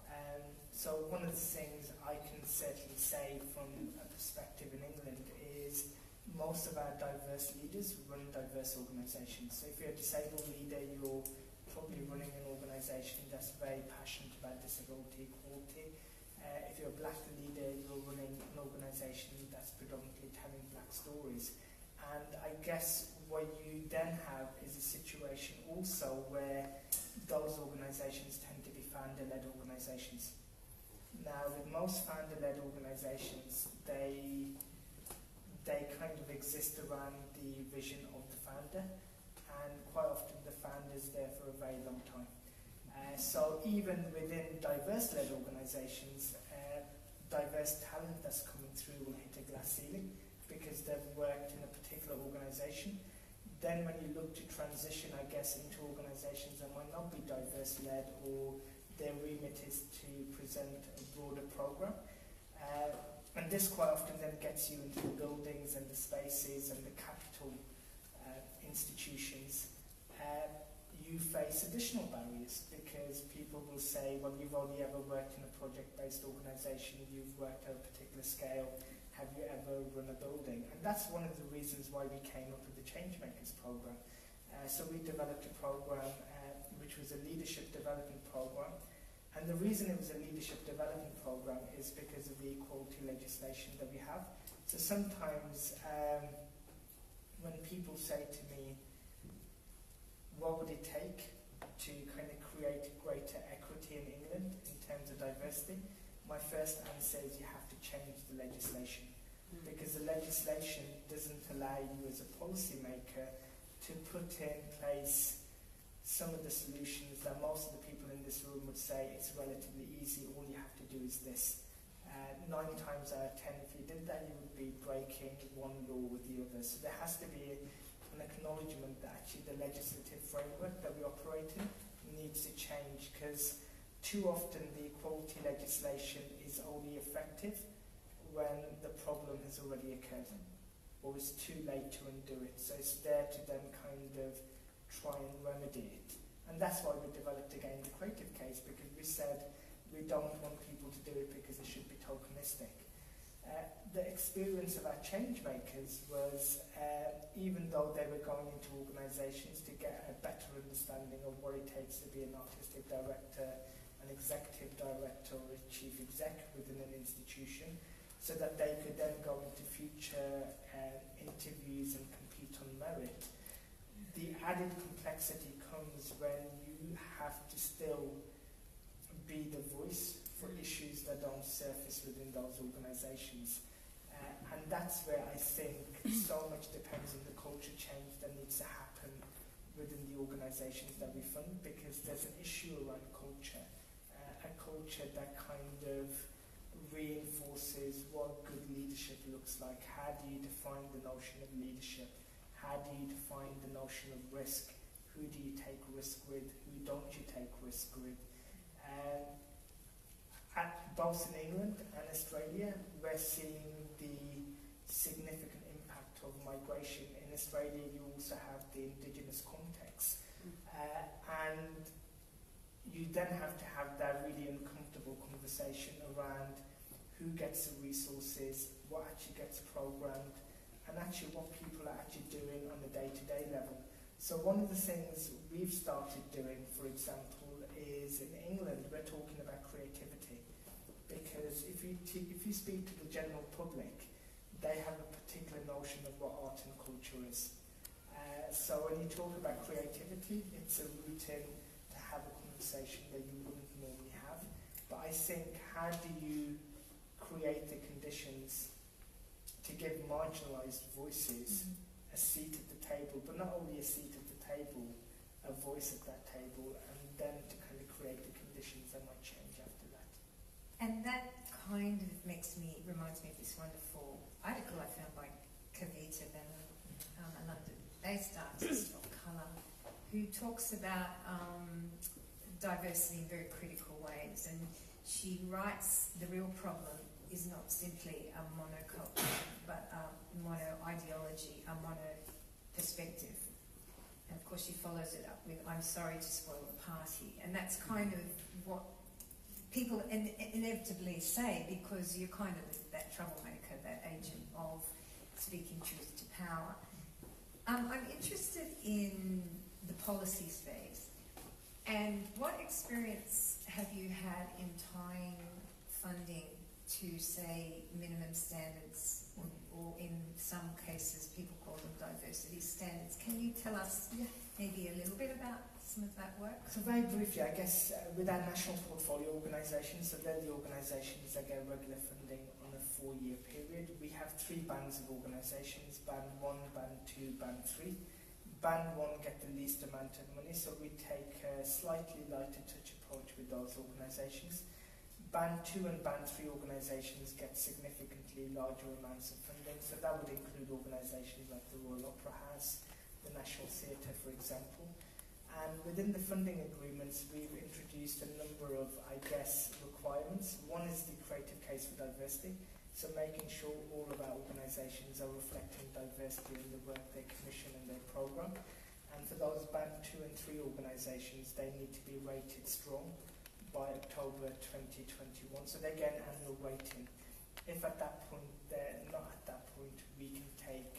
So one of the things I can certainly say from a perspective in England is most of our diverse leaders run diverse organisations. So if you're a disabled leader, you're probably running an organisation that's very passionate about disability equality. If you're a black leader, you're running an organisation that's predominantly telling black stories. And I guess what you then have is a situation also where those organisations tend to be founder-led organisations. Now, with most founder-led organisations, they kind of exist around the vision of the founder, and quite often the founder's there for a very long time. So even within diverse-led organisations, diverse talent that's coming through will hit a glass ceiling because they've worked in a particular organisation. Then when you look to transition, I guess, into organisations that might not be diverse-led, or their remit is to present a broader programme. And this quite often then gets you into the buildings and the spaces and the capital institutions. You face additional barriers, because people will say, well, you've only ever worked in a project-based organisation, you've worked at a particular scale, have you ever run a building? And that's one of the reasons why we came up with the Changemakers programme. So we developed a programme which was a leadership development programme. And the reason it was a leadership development programme is because of the equality legislation that we have. So sometimes when people say to me, what would it take to kind of create greater equity in England in terms of diversity? My first answer is you have to change the legislation, because the legislation doesn't allow you as a policymaker to put in place some of the solutions that most of the people in this room would say it's relatively easy, all you have to do is this. 9 times out of 10, if you did that, you would be breaking one law with the other. So there has to be an acknowledgement that actually the legislative framework that we operate in needs to change, because too often the equality legislation is only effective when the problem has already occurred, or it's too late to undo it. So it's there to then kind of try and remedy it. And that's why we developed again the creative case, because we said we don't want people to do it because it should be tokenistic. The experience of our change makers was, even though they were going into organisations to get a better understanding of what it takes to be an artistic director, an executive director, or a chief exec within an institution, so that they could then go into future interviews and compete on merit. The added complexity comes when you have to still be the voice for issues that don't surface within those organisations. And that's where I think so much depends on the culture change that needs to happen within the organisations that we fund, because there's an issue around culture, a culture that kind of reinforces what good leadership looks like. How do you define the notion of leadership? How do you define the notion of risk? Who do you take risk with? Who don't you take risk with? Both in England and Australia, we're seeing the significant impact of migration. In Australia, you also have the indigenous context. And you then have to have that really uncomfortable conversation around who gets the resources, what actually gets programmed, and actually what people are actually doing on a day-to-day level. So one of the things we've started doing, for example, is in England, we're talking about creativity. Because if you speak to the general public, they have a particular notion of what art and culture is. So when you talk about creativity, it's a route in to have a conversation that you wouldn't normally have. But I think, how do you create the conditions to give marginalised voices a seat at the table, but not only a seat at the table, a voice at that table, and then to kind of create the conditions that might change after that. And that kind of reminds me of this wonderful article I found by Kavita Venom, a London-based artist of colour, who talks about diversity in very critical ways. And she writes, the real problem is not simply a monoculture, but a mono-ideology, a mono-perspective. And of course she follows it up with, I'm sorry to spoil the party. And that's kind of what people inevitably say, because you're kind of that troublemaker, that agent of speaking truth to power. I'm interested in the policy space. And what experience have you had in tying funding to, say, minimum standards, or in some cases people call them diversity standards? Can you tell us maybe a little bit about some of that work? So very briefly, I guess, with our national portfolio organisations, so they're the organisations that get regular funding on a 4-year period. We have 3 bands of organisations: Band 1, Band 2, Band 3. Band 1 get the least amount of money, so we take a slightly lighter touch approach with those organisations. Band 2 and Band 3 organisations get significantly larger amounts of funding, so that would include organisations like the Royal Opera House, the National Theatre, for example. And within the funding agreements, we've introduced a number of, I guess, requirements. One is the creative case for diversity, so making sure all of our organisations are reflecting diversity in the work they commission and their programme. And for those Band 2 and 3 organisations, they need to be rated strong by October 2021, so they get an annual rating. If at that point they're not at that point, we can take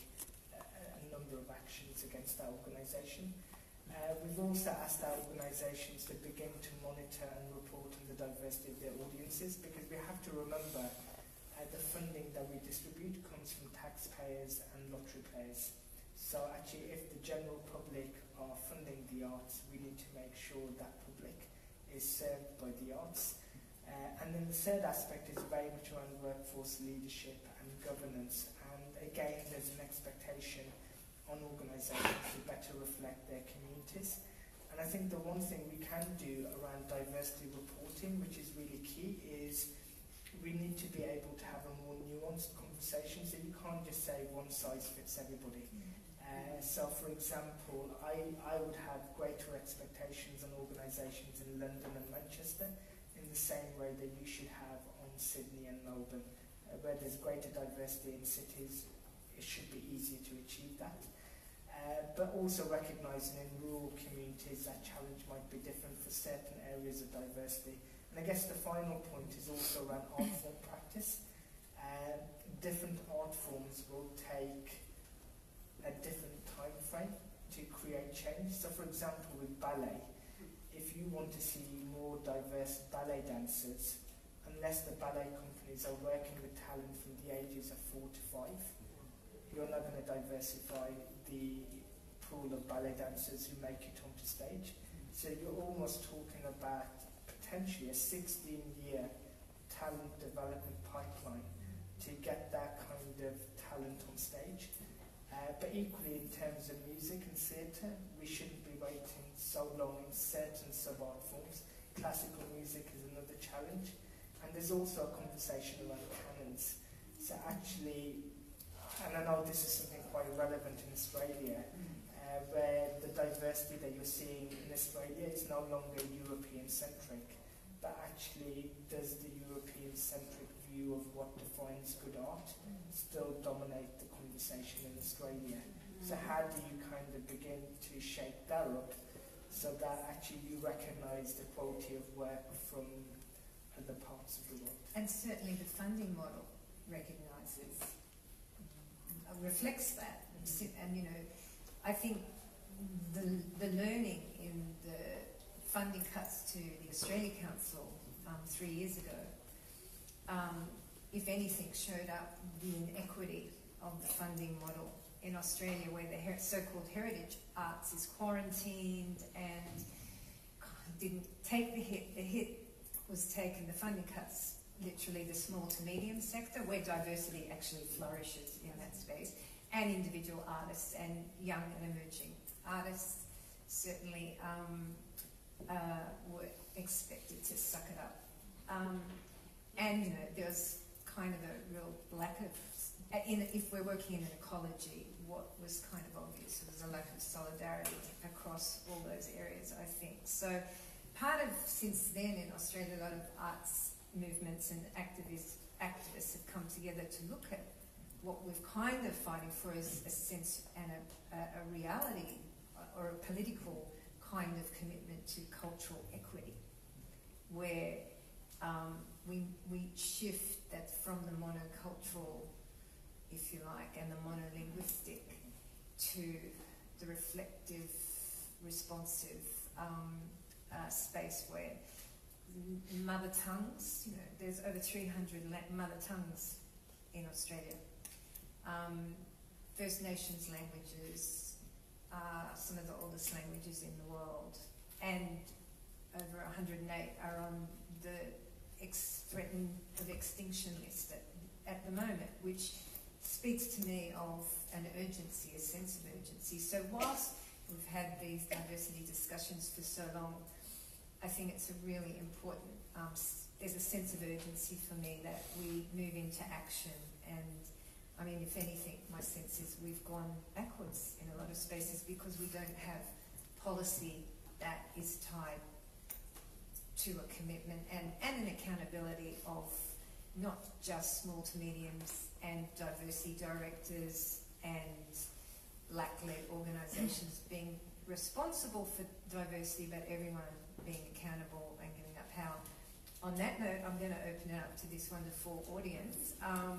a number of actions against that organisation. We've also asked our organisations to begin to monitor and report on the diversity of their audiences, because we have to remember the funding that we distribute comes from taxpayers and lottery players. So actually, if the general public are funding the arts, we need to make sure that public is served by the arts. And then the third aspect is very much around workforce leadership and governance. And again, there's an expectation on organisations to better reflect their communities. And I think the one thing we can do around diversity reporting, which is really key, is we need to be able to have a more nuanced conversation. So you can't just say one size fits everybody. So, for example, I would have greater expectations on organisations in London and Manchester in the same way that you should have on Sydney and Melbourne. Where there's greater diversity in cities, it should be easier to achieve that. But also recognising in rural communities that challenge might be different for certain areas of diversity. And I guess the final point is also around art form practice. Different art forms will take a different time frame to create change. So for example, with ballet, if you want to see more diverse ballet dancers, unless the ballet companies are working with talent from the ages of 4 to 5, you're not going to diversify the pool of ballet dancers who make it onto stage. So you're almost talking about potentially a 16-year talent development pipeline to get that kind of talent on stage. but equally in terms of music and theatre, we shouldn't be waiting so long in certain sub-art forms. Classical music is another challenge. And there's also a conversation around canons. So actually, and I know this is something quite relevant in Australia, where the diversity that you're seeing in Australia is no longer European-centric, but actually does the European-centric view of what defines good art still dominate the conversation in Australia? So how do you kind of begin to shake that up so that actually you recognise the quality of work from other parts of the world? And certainly the funding model recognises, reflects that. And, you know, I think the learning in the funding cuts to the Australia Council 3 years ago, if anything, showed up the inequity of the funding model in Australia, where the so-called heritage arts is quarantined and didn't take the hit. The hit was taken, the funding cuts, literally the small to medium sector, where diversity actually flourishes in that space, and individual artists and young and emerging artists certainly were expected to suck it up. And, you know, there was kind of a real lack of, if we're working in an ecology, what was kind of obvious was a lack of solidarity across all those areas, I think. So part of, since then in Australia, a lot of arts movements and activists have come together to look at what we're kind of fighting for is a sense and a reality or a political kind of commitment to cultural equity, where we shift that from the monocultural, if you like, and the monolinguistic to the reflective, responsive space where mother tongues, you know, there's over 300 mother tongues in Australia. First Nations languages are some of the oldest languages in the world, and over 108 are on the threatened of extinction list at the moment, which speaks to me of an urgency, a sense of urgency. So whilst we've had these diversity discussions for so long, I think it's a really important, there's a sense of urgency for me that we move into action. And I mean, if anything, my sense is we've gone backwards in a lot of spaces because we don't have policy that is tied to a commitment and an accountability of not just small to mediums and diversity directors and Black-led organisations being responsible for diversity, but everyone being accountable and giving up power. On that note, I'm going to open it up to this wonderful audience.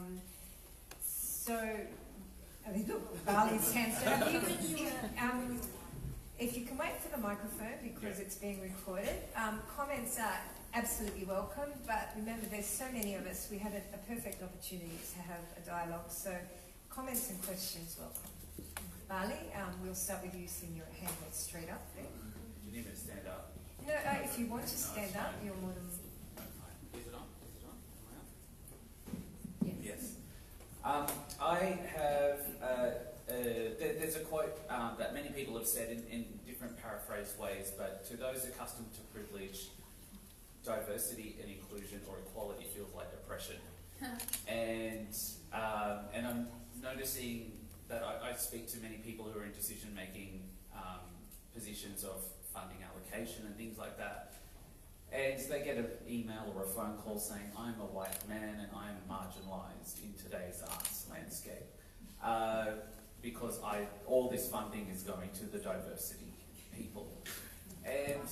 So, I mean, look, Bali's hands up. If you can wait for the microphone because it's being recorded. Comments are absolutely welcome, but remember there's so many of us, we have a perfect opportunity to have a dialogue. So comments and questions welcome. Bali, we'll start with you, seeing your hand went straight up there. Do you need me to stand up? No, if you want to stand up, you're more than... Is it on? Is it on? Am I on? Yes. Yes. I have... there's a quote that many people have said in different paraphrased ways, but to those accustomed to privilege, diversity and inclusion or equality feels like oppression. and I'm noticing that I speak to many people who are in decision-making positions of funding allocation and things like that, and they get an email or a phone call saying, I'm a white man and I'm marginalised in today's arts landscape. Because all this funding is going to the diversity people. And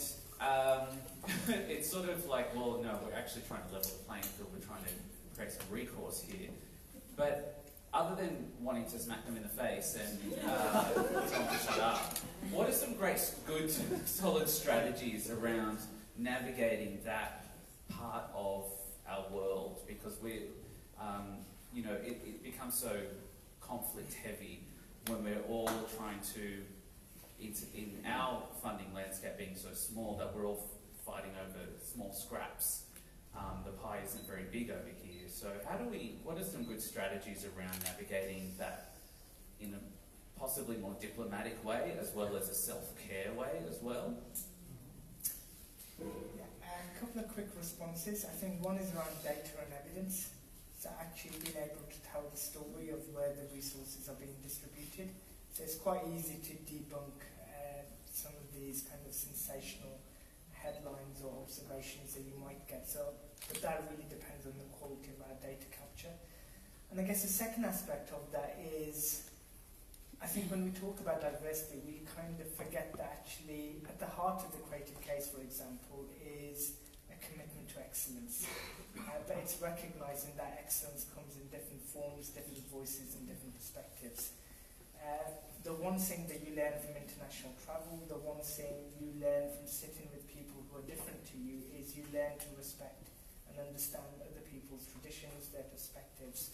it's sort of like, well, no, we're actually trying to level the playing field, we're trying to create some recourse here. But other than wanting to smack them in the face and tell them to shut up, what are some great, good, solid strategies around navigating that part of our world? Because we're, you know, it becomes so conflict heavy when we're all trying to, in our funding landscape being so small that we're all fighting over small scraps. The pie isn't very big over here. So what are some good strategies around navigating that in a possibly more diplomatic way, as well as a self-care way as well? Yeah, a couple of quick responses. I think one is around data and evidence. So actually being able to tell the story of where the resources are being distributed. So it's quite easy to debunk some of these kind of sensational headlines or observations that you might get. So, but that really depends on the quality of our data capture. And I guess the second aspect of that is, I think when we talk about diversity, we kind of forget that actually at the heart of the creative case, for example, is a commitment to excellence. But it's recognizing that excellence comes in different forms, different voices, and different perspectives. The one thing that you learn from international travel, the one thing you learn from sitting with people who are different to you, is you learn to respect and understand other people's traditions, their perspectives.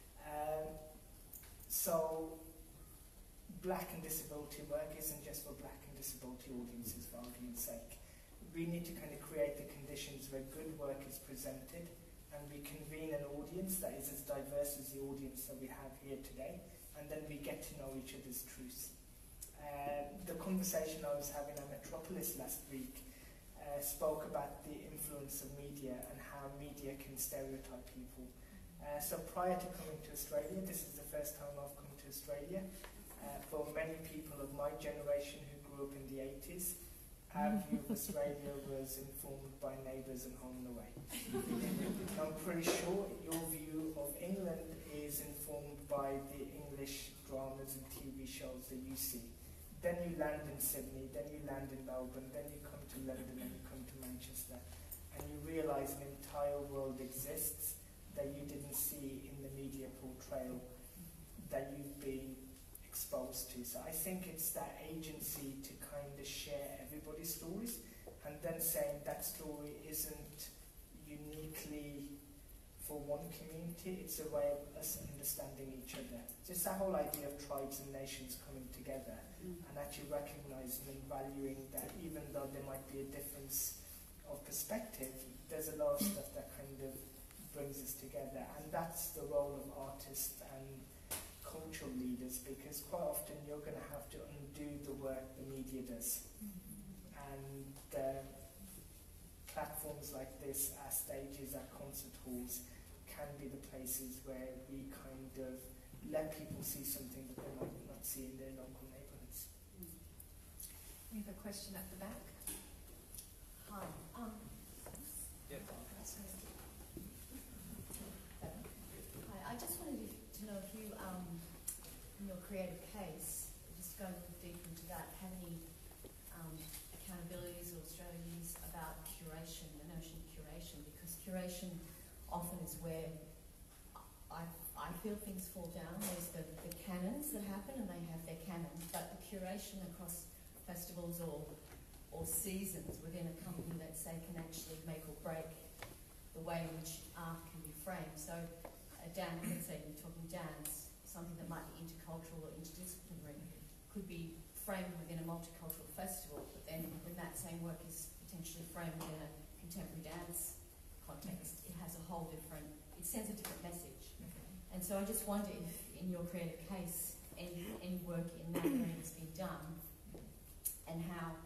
So black and disability work isn't just for black and disability audiences, for argument's sake. We need to kind of create the conditions where good work is presented, and we convene an audience that is as diverse as the audience that we have here today, and then we get to know each other's truths. The conversation I was having at Metropolis last week spoke about the influence of media and how media can stereotype people. So prior to coming to Australia, this is the first time I've come to Australia. For many people of my generation who grew up in the 80s, our view of Australia was informed by Neighbours and Home and Away. I'm pretty sure your view of England is informed by the English dramas and TV shows that you see. Then you land in Sydney, then you land in Melbourne, then you come to London and you come to Manchester, and you realise an entire world exists that you didn't see in the media portrayal that you've been exposed to. So I think it's that agency to kind of share everybody's stories, and then saying that story isn't uniquely for one community, it's a way of us understanding each other. Just that whole idea of tribes and nations coming together and actually recognising and valuing that even though there might be a difference of perspective, there's a lot of stuff that kind of brings us together, and that's the role of artists and cultural leaders, because quite often you're going to have to undo the work the media does. And platforms like this, our stages, our concert halls, can be the places where we kind of let people see something that they might not see in their local neighbourhoods. We have a question at the back. Hi. Hi. I just wanted to know if you, in your creative case, just going a little deeper into that, have any accountabilities or strategies about curation, the notion of curation, because curation often is where I feel things fall down. There's the canons that happen, and they have their canons, but the curation across festivals or seasons within a company, let's say, can actually make or break the way in which art can be framed. So let's say you're talking dance, something that might be intercultural or interdisciplinary could be framed within a multicultural festival, but then when that same work is potentially framed within a contemporary dance context, it has a whole different, it sends a different message. And so I just wonder if in your creative case, any work in that area has been done, and how,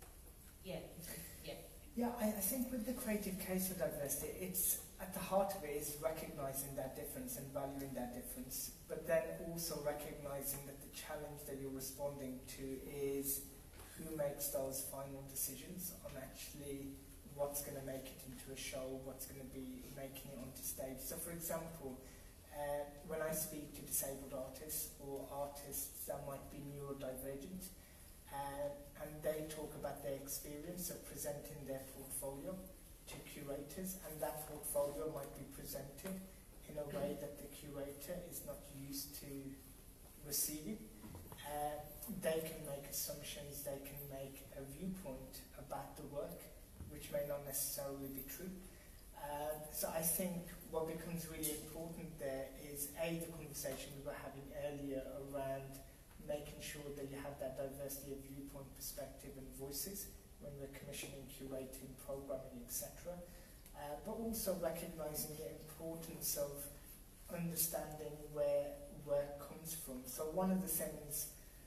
Yeah, I think with the creative case for diversity, it's at the heart of it is recognising that difference and valuing that difference, but then also recognising that the challenge that you're responding to is who makes those final decisions on actually what's going to make it into a show, what's going to be making it onto stage. So for example, when I speak to disabled artists or artists that might be neurodivergent, and they talk about their experience of presenting their portfolio to curators, and that portfolio might be presented in a way that the curator is not used to receiving. They can make assumptions, they can make a viewpoint about the work, which may not necessarily be true. So I think what becomes really important there is the conversation we were having earlier around making sure that you have that diversity of viewpoint, perspective and voices when we're commissioning, curating, programming, etc. But also recognising the importance of understanding where work comes from. So one of the things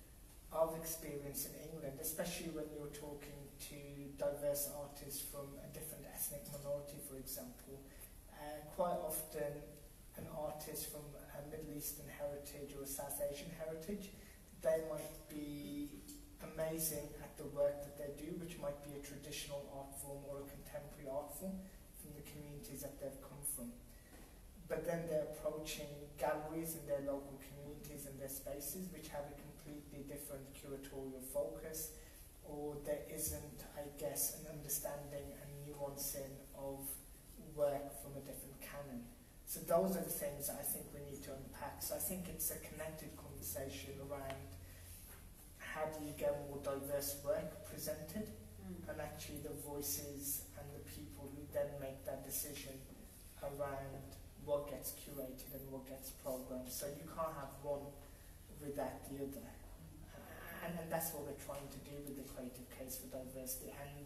of experience in England, especially when you're talking to diverse artists from a different ethnic minority, for example. Quite often an artist from a Middle Eastern heritage or a South Asian heritage, they might be amazing at the work that they do, which might be a traditional art form or a contemporary art form from the communities that they've come from. But then they're approaching galleries in their local communities and their spaces which have a completely different curatorial focus, or there isn't, I guess, an understanding and nuancing of work from a different canon. So those are the things that I think we need to unpack. So I think it's a connected conversation around how do you get more diverse work presented, and actually the voices and the people who then make that decision around what gets curated and what gets programmed. So you can't have one without the other. And that's what we're trying to do with the Creative Case for Diversity. And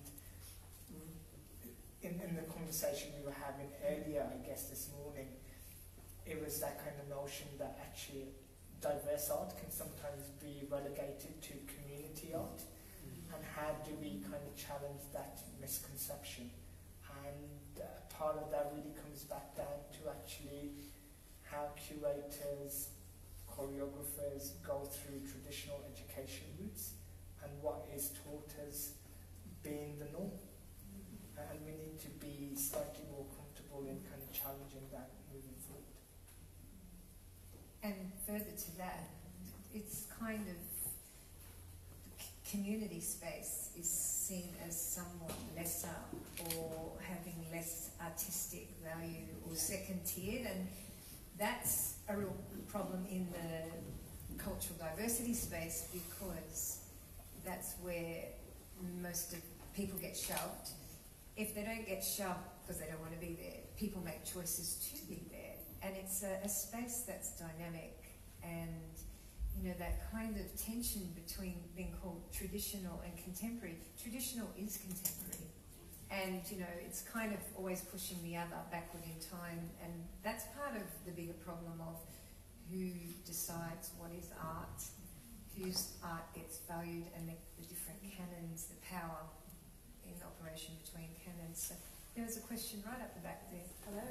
in the conversation we were having earlier, I guess this morning, it was that kind of notion that actually diverse art can sometimes be relegated to community art, and how do we kind of challenge that misconception? And part of that really comes back down to actually how curators, choreographers go through traditional education routes and what is taught as being the norm. And we need to be slightly more comfortable in kind of challenging that moving forward. And further to that, it's kind of community space is seen as somewhat lesser or having less artistic value or second tiered, and that's a real problem in the cultural diversity space, because that's where most of people get shoved. If they don't get shoved because they don't want to be there, people make choices to be there. And it's a space that's dynamic, and you know, that kind of tension between being called traditional and contemporary. Traditional is contemporary, and you know, it's kind of always pushing the other backward in time, and that's part of the bigger problem of who decides what is art, whose art gets valued, and the different canons, the power in operation between canons. So there was a question right up the back there. Hello.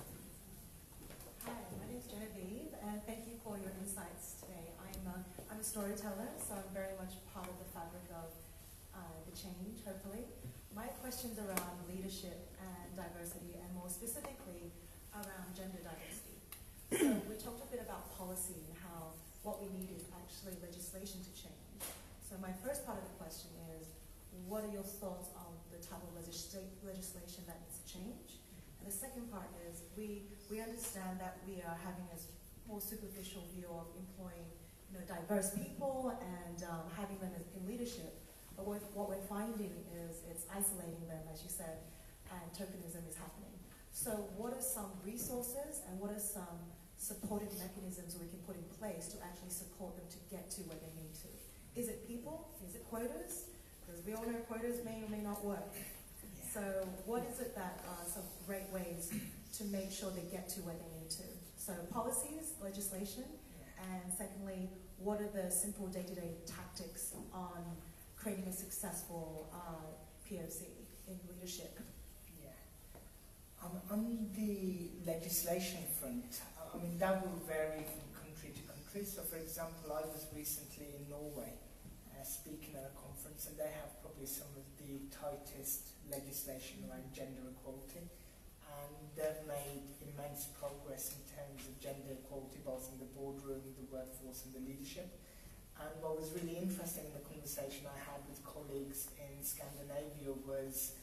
Hi, my name is Genevieve, and thank you for your insights today. I'm a storyteller, so I'm very much part of the fabric of the change, hopefully. My question's around leadership and diversity, and more specifically around gender diversity. So we talked a bit about policy and how what we need is actually legislation to change. So my first part of the question is, what are your thoughts on the type of legislation that needs to change? And the second part is, we understand that we are having a more superficial view of employing, you know, diverse people and having them in leadership. But what we're finding is it's isolating them, as you said, and tokenism is happening. So what are some resources and what are some supportive mechanisms we can put in place to actually support them to get to where they need to? Is it people? Is it quotas? Because we all know quotas may or may not work. Yeah. So what is it that are some great ways to make sure they get to where they need to? So policies, legislation, and secondly, what are the simple day-to-day tactics on creating a successful POC in leadership? Yeah. On the legislation front, I mean, that will vary from country to country. So, for example, I was recently in Norway speaking at a conference, and they have probably some of the tightest legislation around gender equality. And they've made immense progress in terms of gender equality, both in the boardroom, the workforce, and the leadership. And what was really interesting in the conversation I had with colleagues in Scandinavia was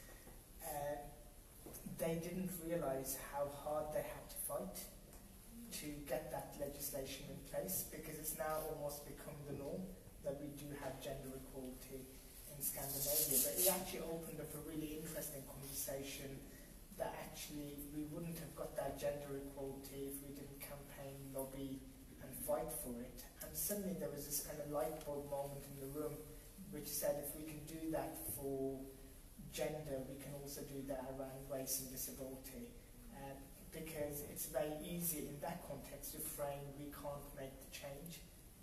they didn't realise how hard they had to fight to get that legislation in place, because it's now almost become the norm that we do have gender equality in Scandinavia. But it actually opened up a really interesting conversation that actually we wouldn't have got that gender equality if we didn't campaign, lobby, and fight for it. And suddenly there was this kind of light bulb moment in the room which said, if we can do that for gender, we can also do that around race and disability. Because it's very easy in that context to frame we can't make the change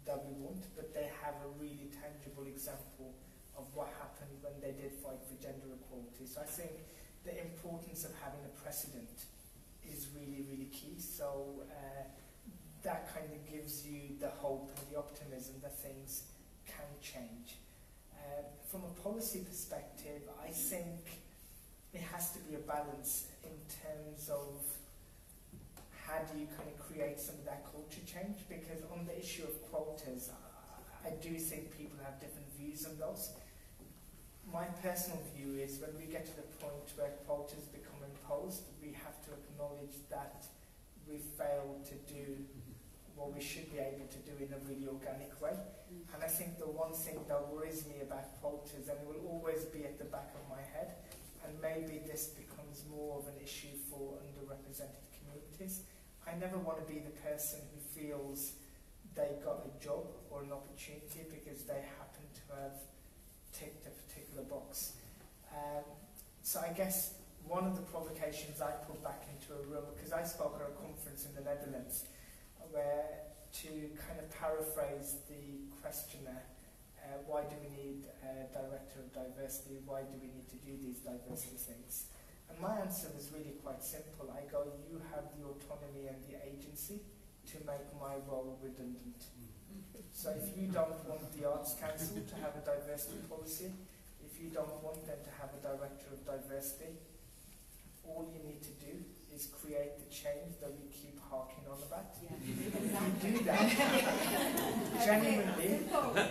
that we want, but they have a really tangible example of what happened when they did fight for gender equality. So I think the importance of having a precedent is really, really key. So that kind of gives you the hope and the optimism that things can change. From a policy perspective, I think it has to be a balance in terms of how do you kind of create some of that culture change, because on the issue of quotas, I do think people have different views on those. My personal view is when we get to the point where quotas become imposed, we have to acknowledge that we failed to do what we should be able to do in a really organic way. And I think the one thing that worries me about quotas, and it will always be at the back of my head, and maybe this becomes more of an issue for underrepresented communities, I never want to be the person who feels they got a job or an opportunity because they happen to have ticked a particular box. So I guess one of the provocations I put back into a room, because I spoke at a conference in the Netherlands, where to kind of paraphrase the questionnaire, why do we need a director of diversity, why do we need to do these diversity things? And my answer was really quite simple. I go, you have the autonomy and the agency to make my role redundant. So if you don't want the Arts Council to have a diversity policy, if you don't want them to have a director of diversity, all you need to do is create the change that we keep harking on about. Yeah. If you do that, genuinely,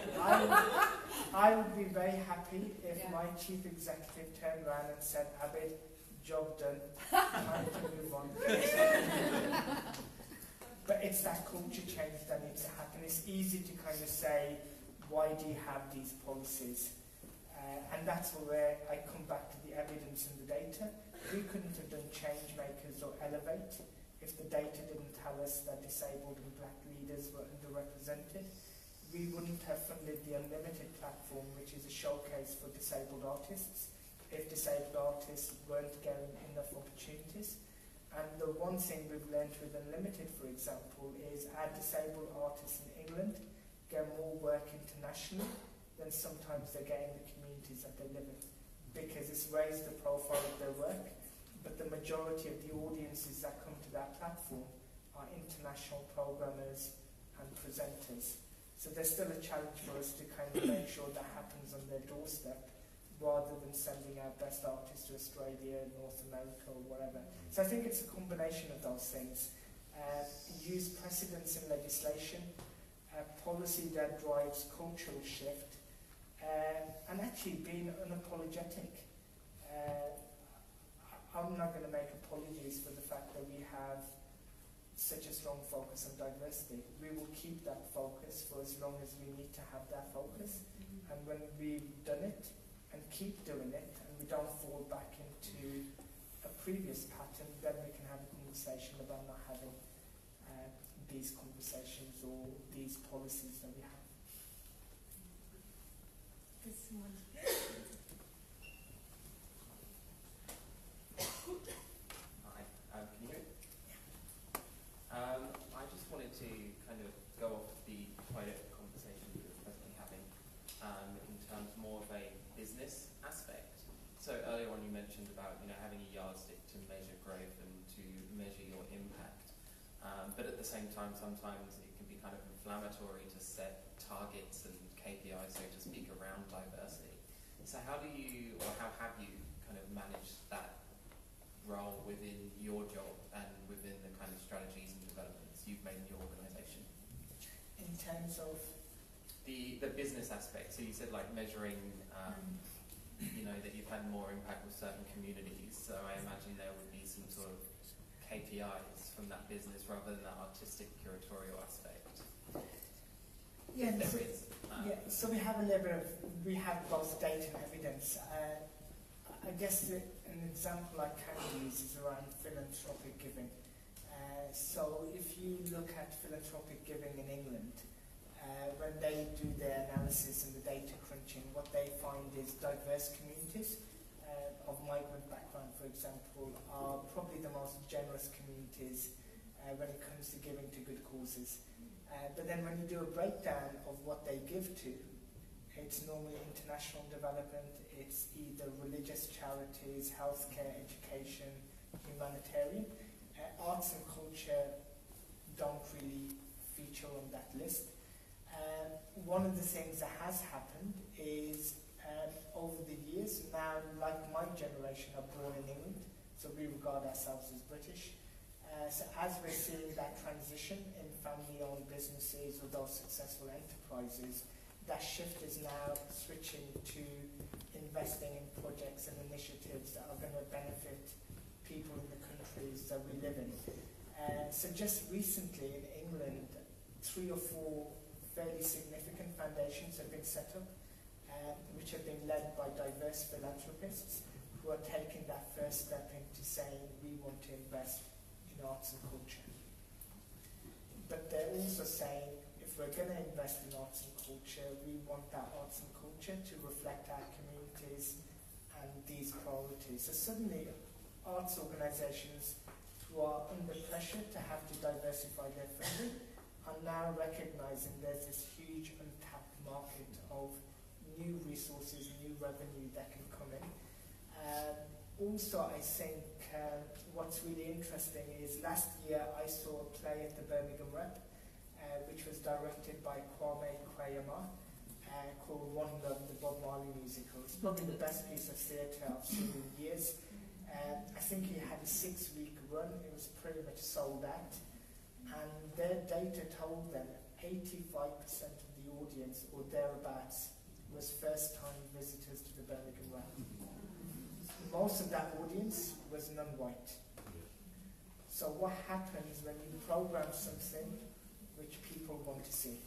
I would be very happy if my chief executive turned around and said, Abid, job done, time to move on. But it's that culture change that needs to happen. It's easy to kind of say, why do you have these policies? And that's where I come back to the evidence and the data. We couldn't have done change makers or elevate if the data didn't tell us that disabled and black leaders were underrepresented. We wouldn't have funded the Unlimited platform, which is a showcase for disabled artists, if disabled artists weren't getting enough opportunities. And the one thing we've learned with Unlimited, for example, is our disabled artists in England get more work internationally than sometimes they get in the communities that they live in, because it's raised the profile of their work, but the majority of the audiences that come to that platform are international programmers and presenters. So there's still a challenge for us to kind of make sure that happens on their doorstep, rather than sending our best artists to Australia, North America, or whatever. So I think it's a combination of those things. Use precedents in legislation, policy that drives cultural shift, and actually being unapologetic. I'm not going to make apologies for the fact that we have such a strong focus on diversity. We will keep that focus for as long as we need to have that focus. And when we've done it, and keep doing it, and we don't fall back into a previous pattern, then we can have a conversation about not having these conversations or these policies that we have. Hi, can you hear me? I just wanted to kind of go off the wider conversation we were presently having in terms more of a business aspect. So earlier on you mentioned about having a yardstick to measure growth and to measure your impact, but at the same time sometimes it can be kind of inflammatory to set targets and KPIs, so to speak, around diversity. So how do you, or how have you kind of managed that role within your job and within the kind of strategies and developments you've made in your organisation? In terms of the business aspect, so you said like measuring, that you've had more impact with certain communities, so I imagine there would be some sort of KPIs from that business rather than that artistic curatorial aspect. Yeah, if there is. So we have we have both data and evidence. I guess an example I can use is around philanthropic giving. So if you look at philanthropic giving in England, when they do their analysis and the data crunching, what they find is diverse communities of migrant background, for example, are probably the most generous communities when it comes to giving to good causes. But then when you do a breakdown of what they give to, it's normally international development, it's either religious charities, healthcare, education, humanitarian. Arts and culture don't really feature on that list. One of the things that has happened is over the years, now like my generation are born in England, so we regard ourselves as British. So as we're seeing that transition in family-owned businesses or those successful enterprises, that shift is now switching to investing in projects and initiatives that are going to benefit people in the countries that we live in. So just recently in England, 3 or 4 fairly significant foundations have been set up, which have been led by diverse philanthropists who are taking that first step into saying we want to invest in arts and culture. But they're also saying if we're going to invest in arts and culture, we want that arts and culture to reflect our communities and these priorities. So suddenly arts organisations who are under pressure to have to diversify their funding are now recognising there's this huge untapped market of new resources, new revenue that can come in. Also, I think what's really interesting is last year I saw a play at the Birmingham Rep, which was directed by Kwame Kwei-Armah, called One Love, the Bob Marley musical. It's probably the best piece of theatre I've seen in years. I think it had a 6-week run. It was pretty much sold out. And their data told them 85% of the audience or thereabouts was first-time visitors to the Birmingham Rep. Most of that audience was non-white. So what happens when you program something which people want to see?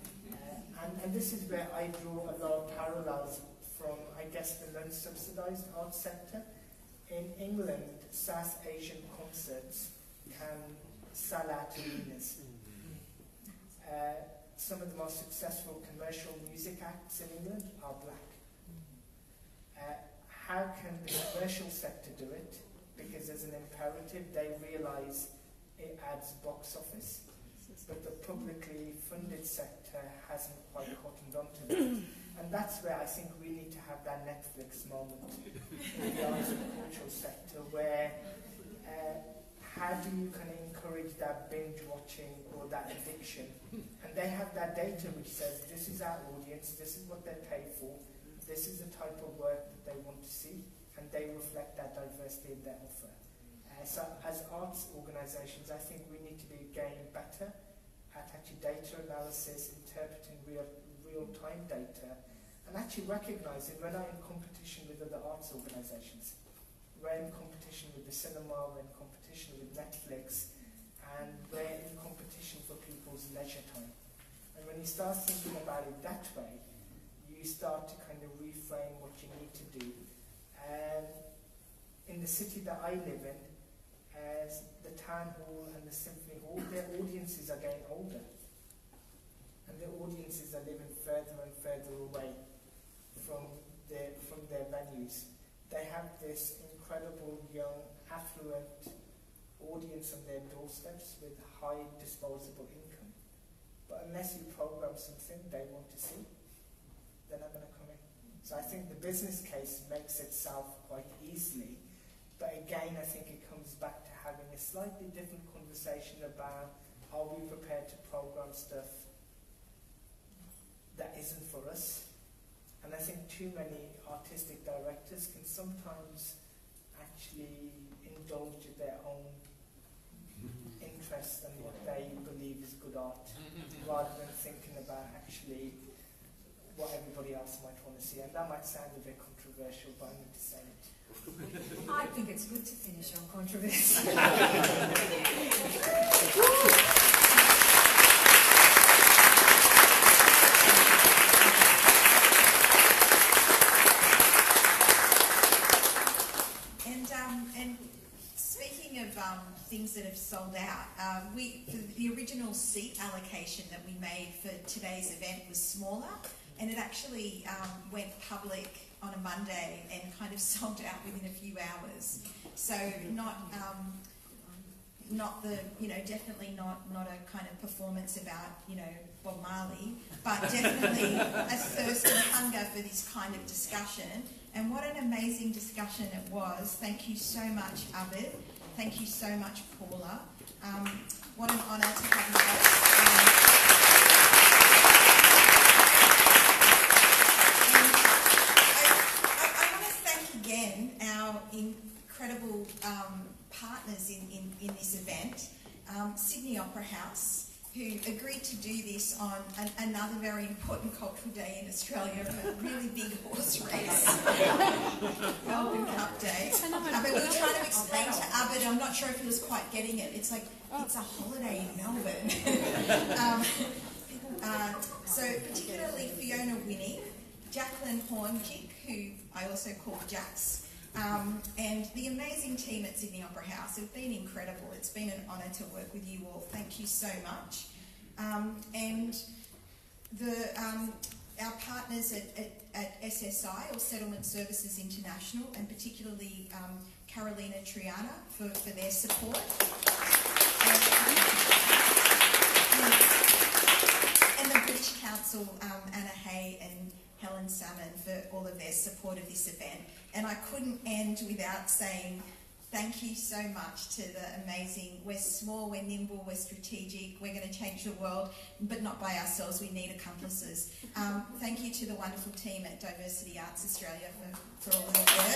And this is where I draw a lot of parallels from, I guess, the non-subsidised arts sector. In England, South Asian concerts can sell out arenas. Some of the most successful commercial music acts in England are black. How can the commercial sector do it? Because there's an imperative, they realise it adds box office, but the publicly funded sector hasn't quite cottoned onto it. And that's where I think we need to have that Netflix moment in the arts and cultural sector, where how do you kind of encourage that binge watching or that addiction? And they have that data which says this is our audience, this is what they pay for, this is the type of work that they want to see, and they reflect that diversity in their offer. So as arts organisations, I think we need to be getting better at actually data analysis, interpreting real-time data, and actually recognising we're not in competition with other arts organisations. We're in competition with the cinema, we're in competition with Netflix, and we're in competition for people's leisure time. And when you start thinking about it that way, you start to kind of reframe what you need to do. In the city that I live in, as the town hall and the symphony hall, their audiences are getting older. And their audiences are living further and further away from their venues. They have this incredible young, affluent audience on their doorsteps with high disposable income. But unless you program something they want to see, they're not going to come in. So I think the business case makes itself quite easily. But again, I think it comes back to having a slightly different conversation about are we prepared to program stuff that isn't for us. And I think too many artistic directors can sometimes actually indulge their own interest and what they believe is good art, rather than thinking about actually what everybody else might want to see. And that might sound a bit controversial, but I need to say it. I think it's good to finish on controversy. And speaking of things that have sold out, the original seat allocation that we made for today's event was smaller, and it actually went public on a Monday and kind of sold out within a few hours. So not the, definitely not a kind of performance about, Bob Marley, but definitely a thirst and hunger for this kind of discussion. And what an amazing discussion it was. Thank you so much, Abid. Thank you so much, Paula. What an honour to have you both. I want to thank again our incredible partners in this event, Sydney Opera House, who agreed to do this on another very important cultural day in Australia, a really big horse race, Melbourne Cup Day. But we were trying to explain to Abid, I'm not sure if he was quite getting it, it's like, it's a holiday in Melbourne. So particularly Fiona Winnie, Jacqueline Hornkick, who I also call Jax, and the amazing team at Sydney Opera House have been incredible. It's been an honour to work with you all. Thank you so much. And our partners at SSI, or Settlement Services International, and particularly Carolina Triana for their support. And the British Council, Anna Hay and Helen Salmon, for all of their support of this event. And I couldn't end without saying thank you so much to the amazing, we're small, we're nimble, we're strategic, we're going to change the world, but not by ourselves, we need accomplices. Thank you to the wonderful team at Diversity Arts Australia for all of their work.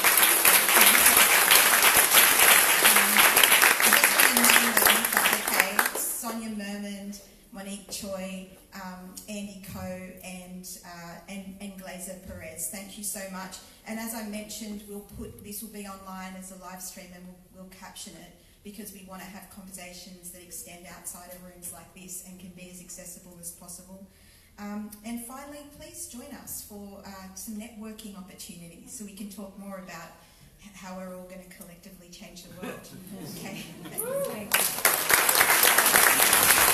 I just want to name them, if that's okay. Sonia Mermond, Monique Choi, Andy Coe, and Glazer Perez. Thank you so much. And as I mentioned, this will be online as a live stream, and we'll caption it, because we want to have conversations that extend outside of rooms like this and can be as accessible as possible. And finally, please join us for some networking opportunities so we can talk more about how we're all going to collectively change the world. Okay. Thank you.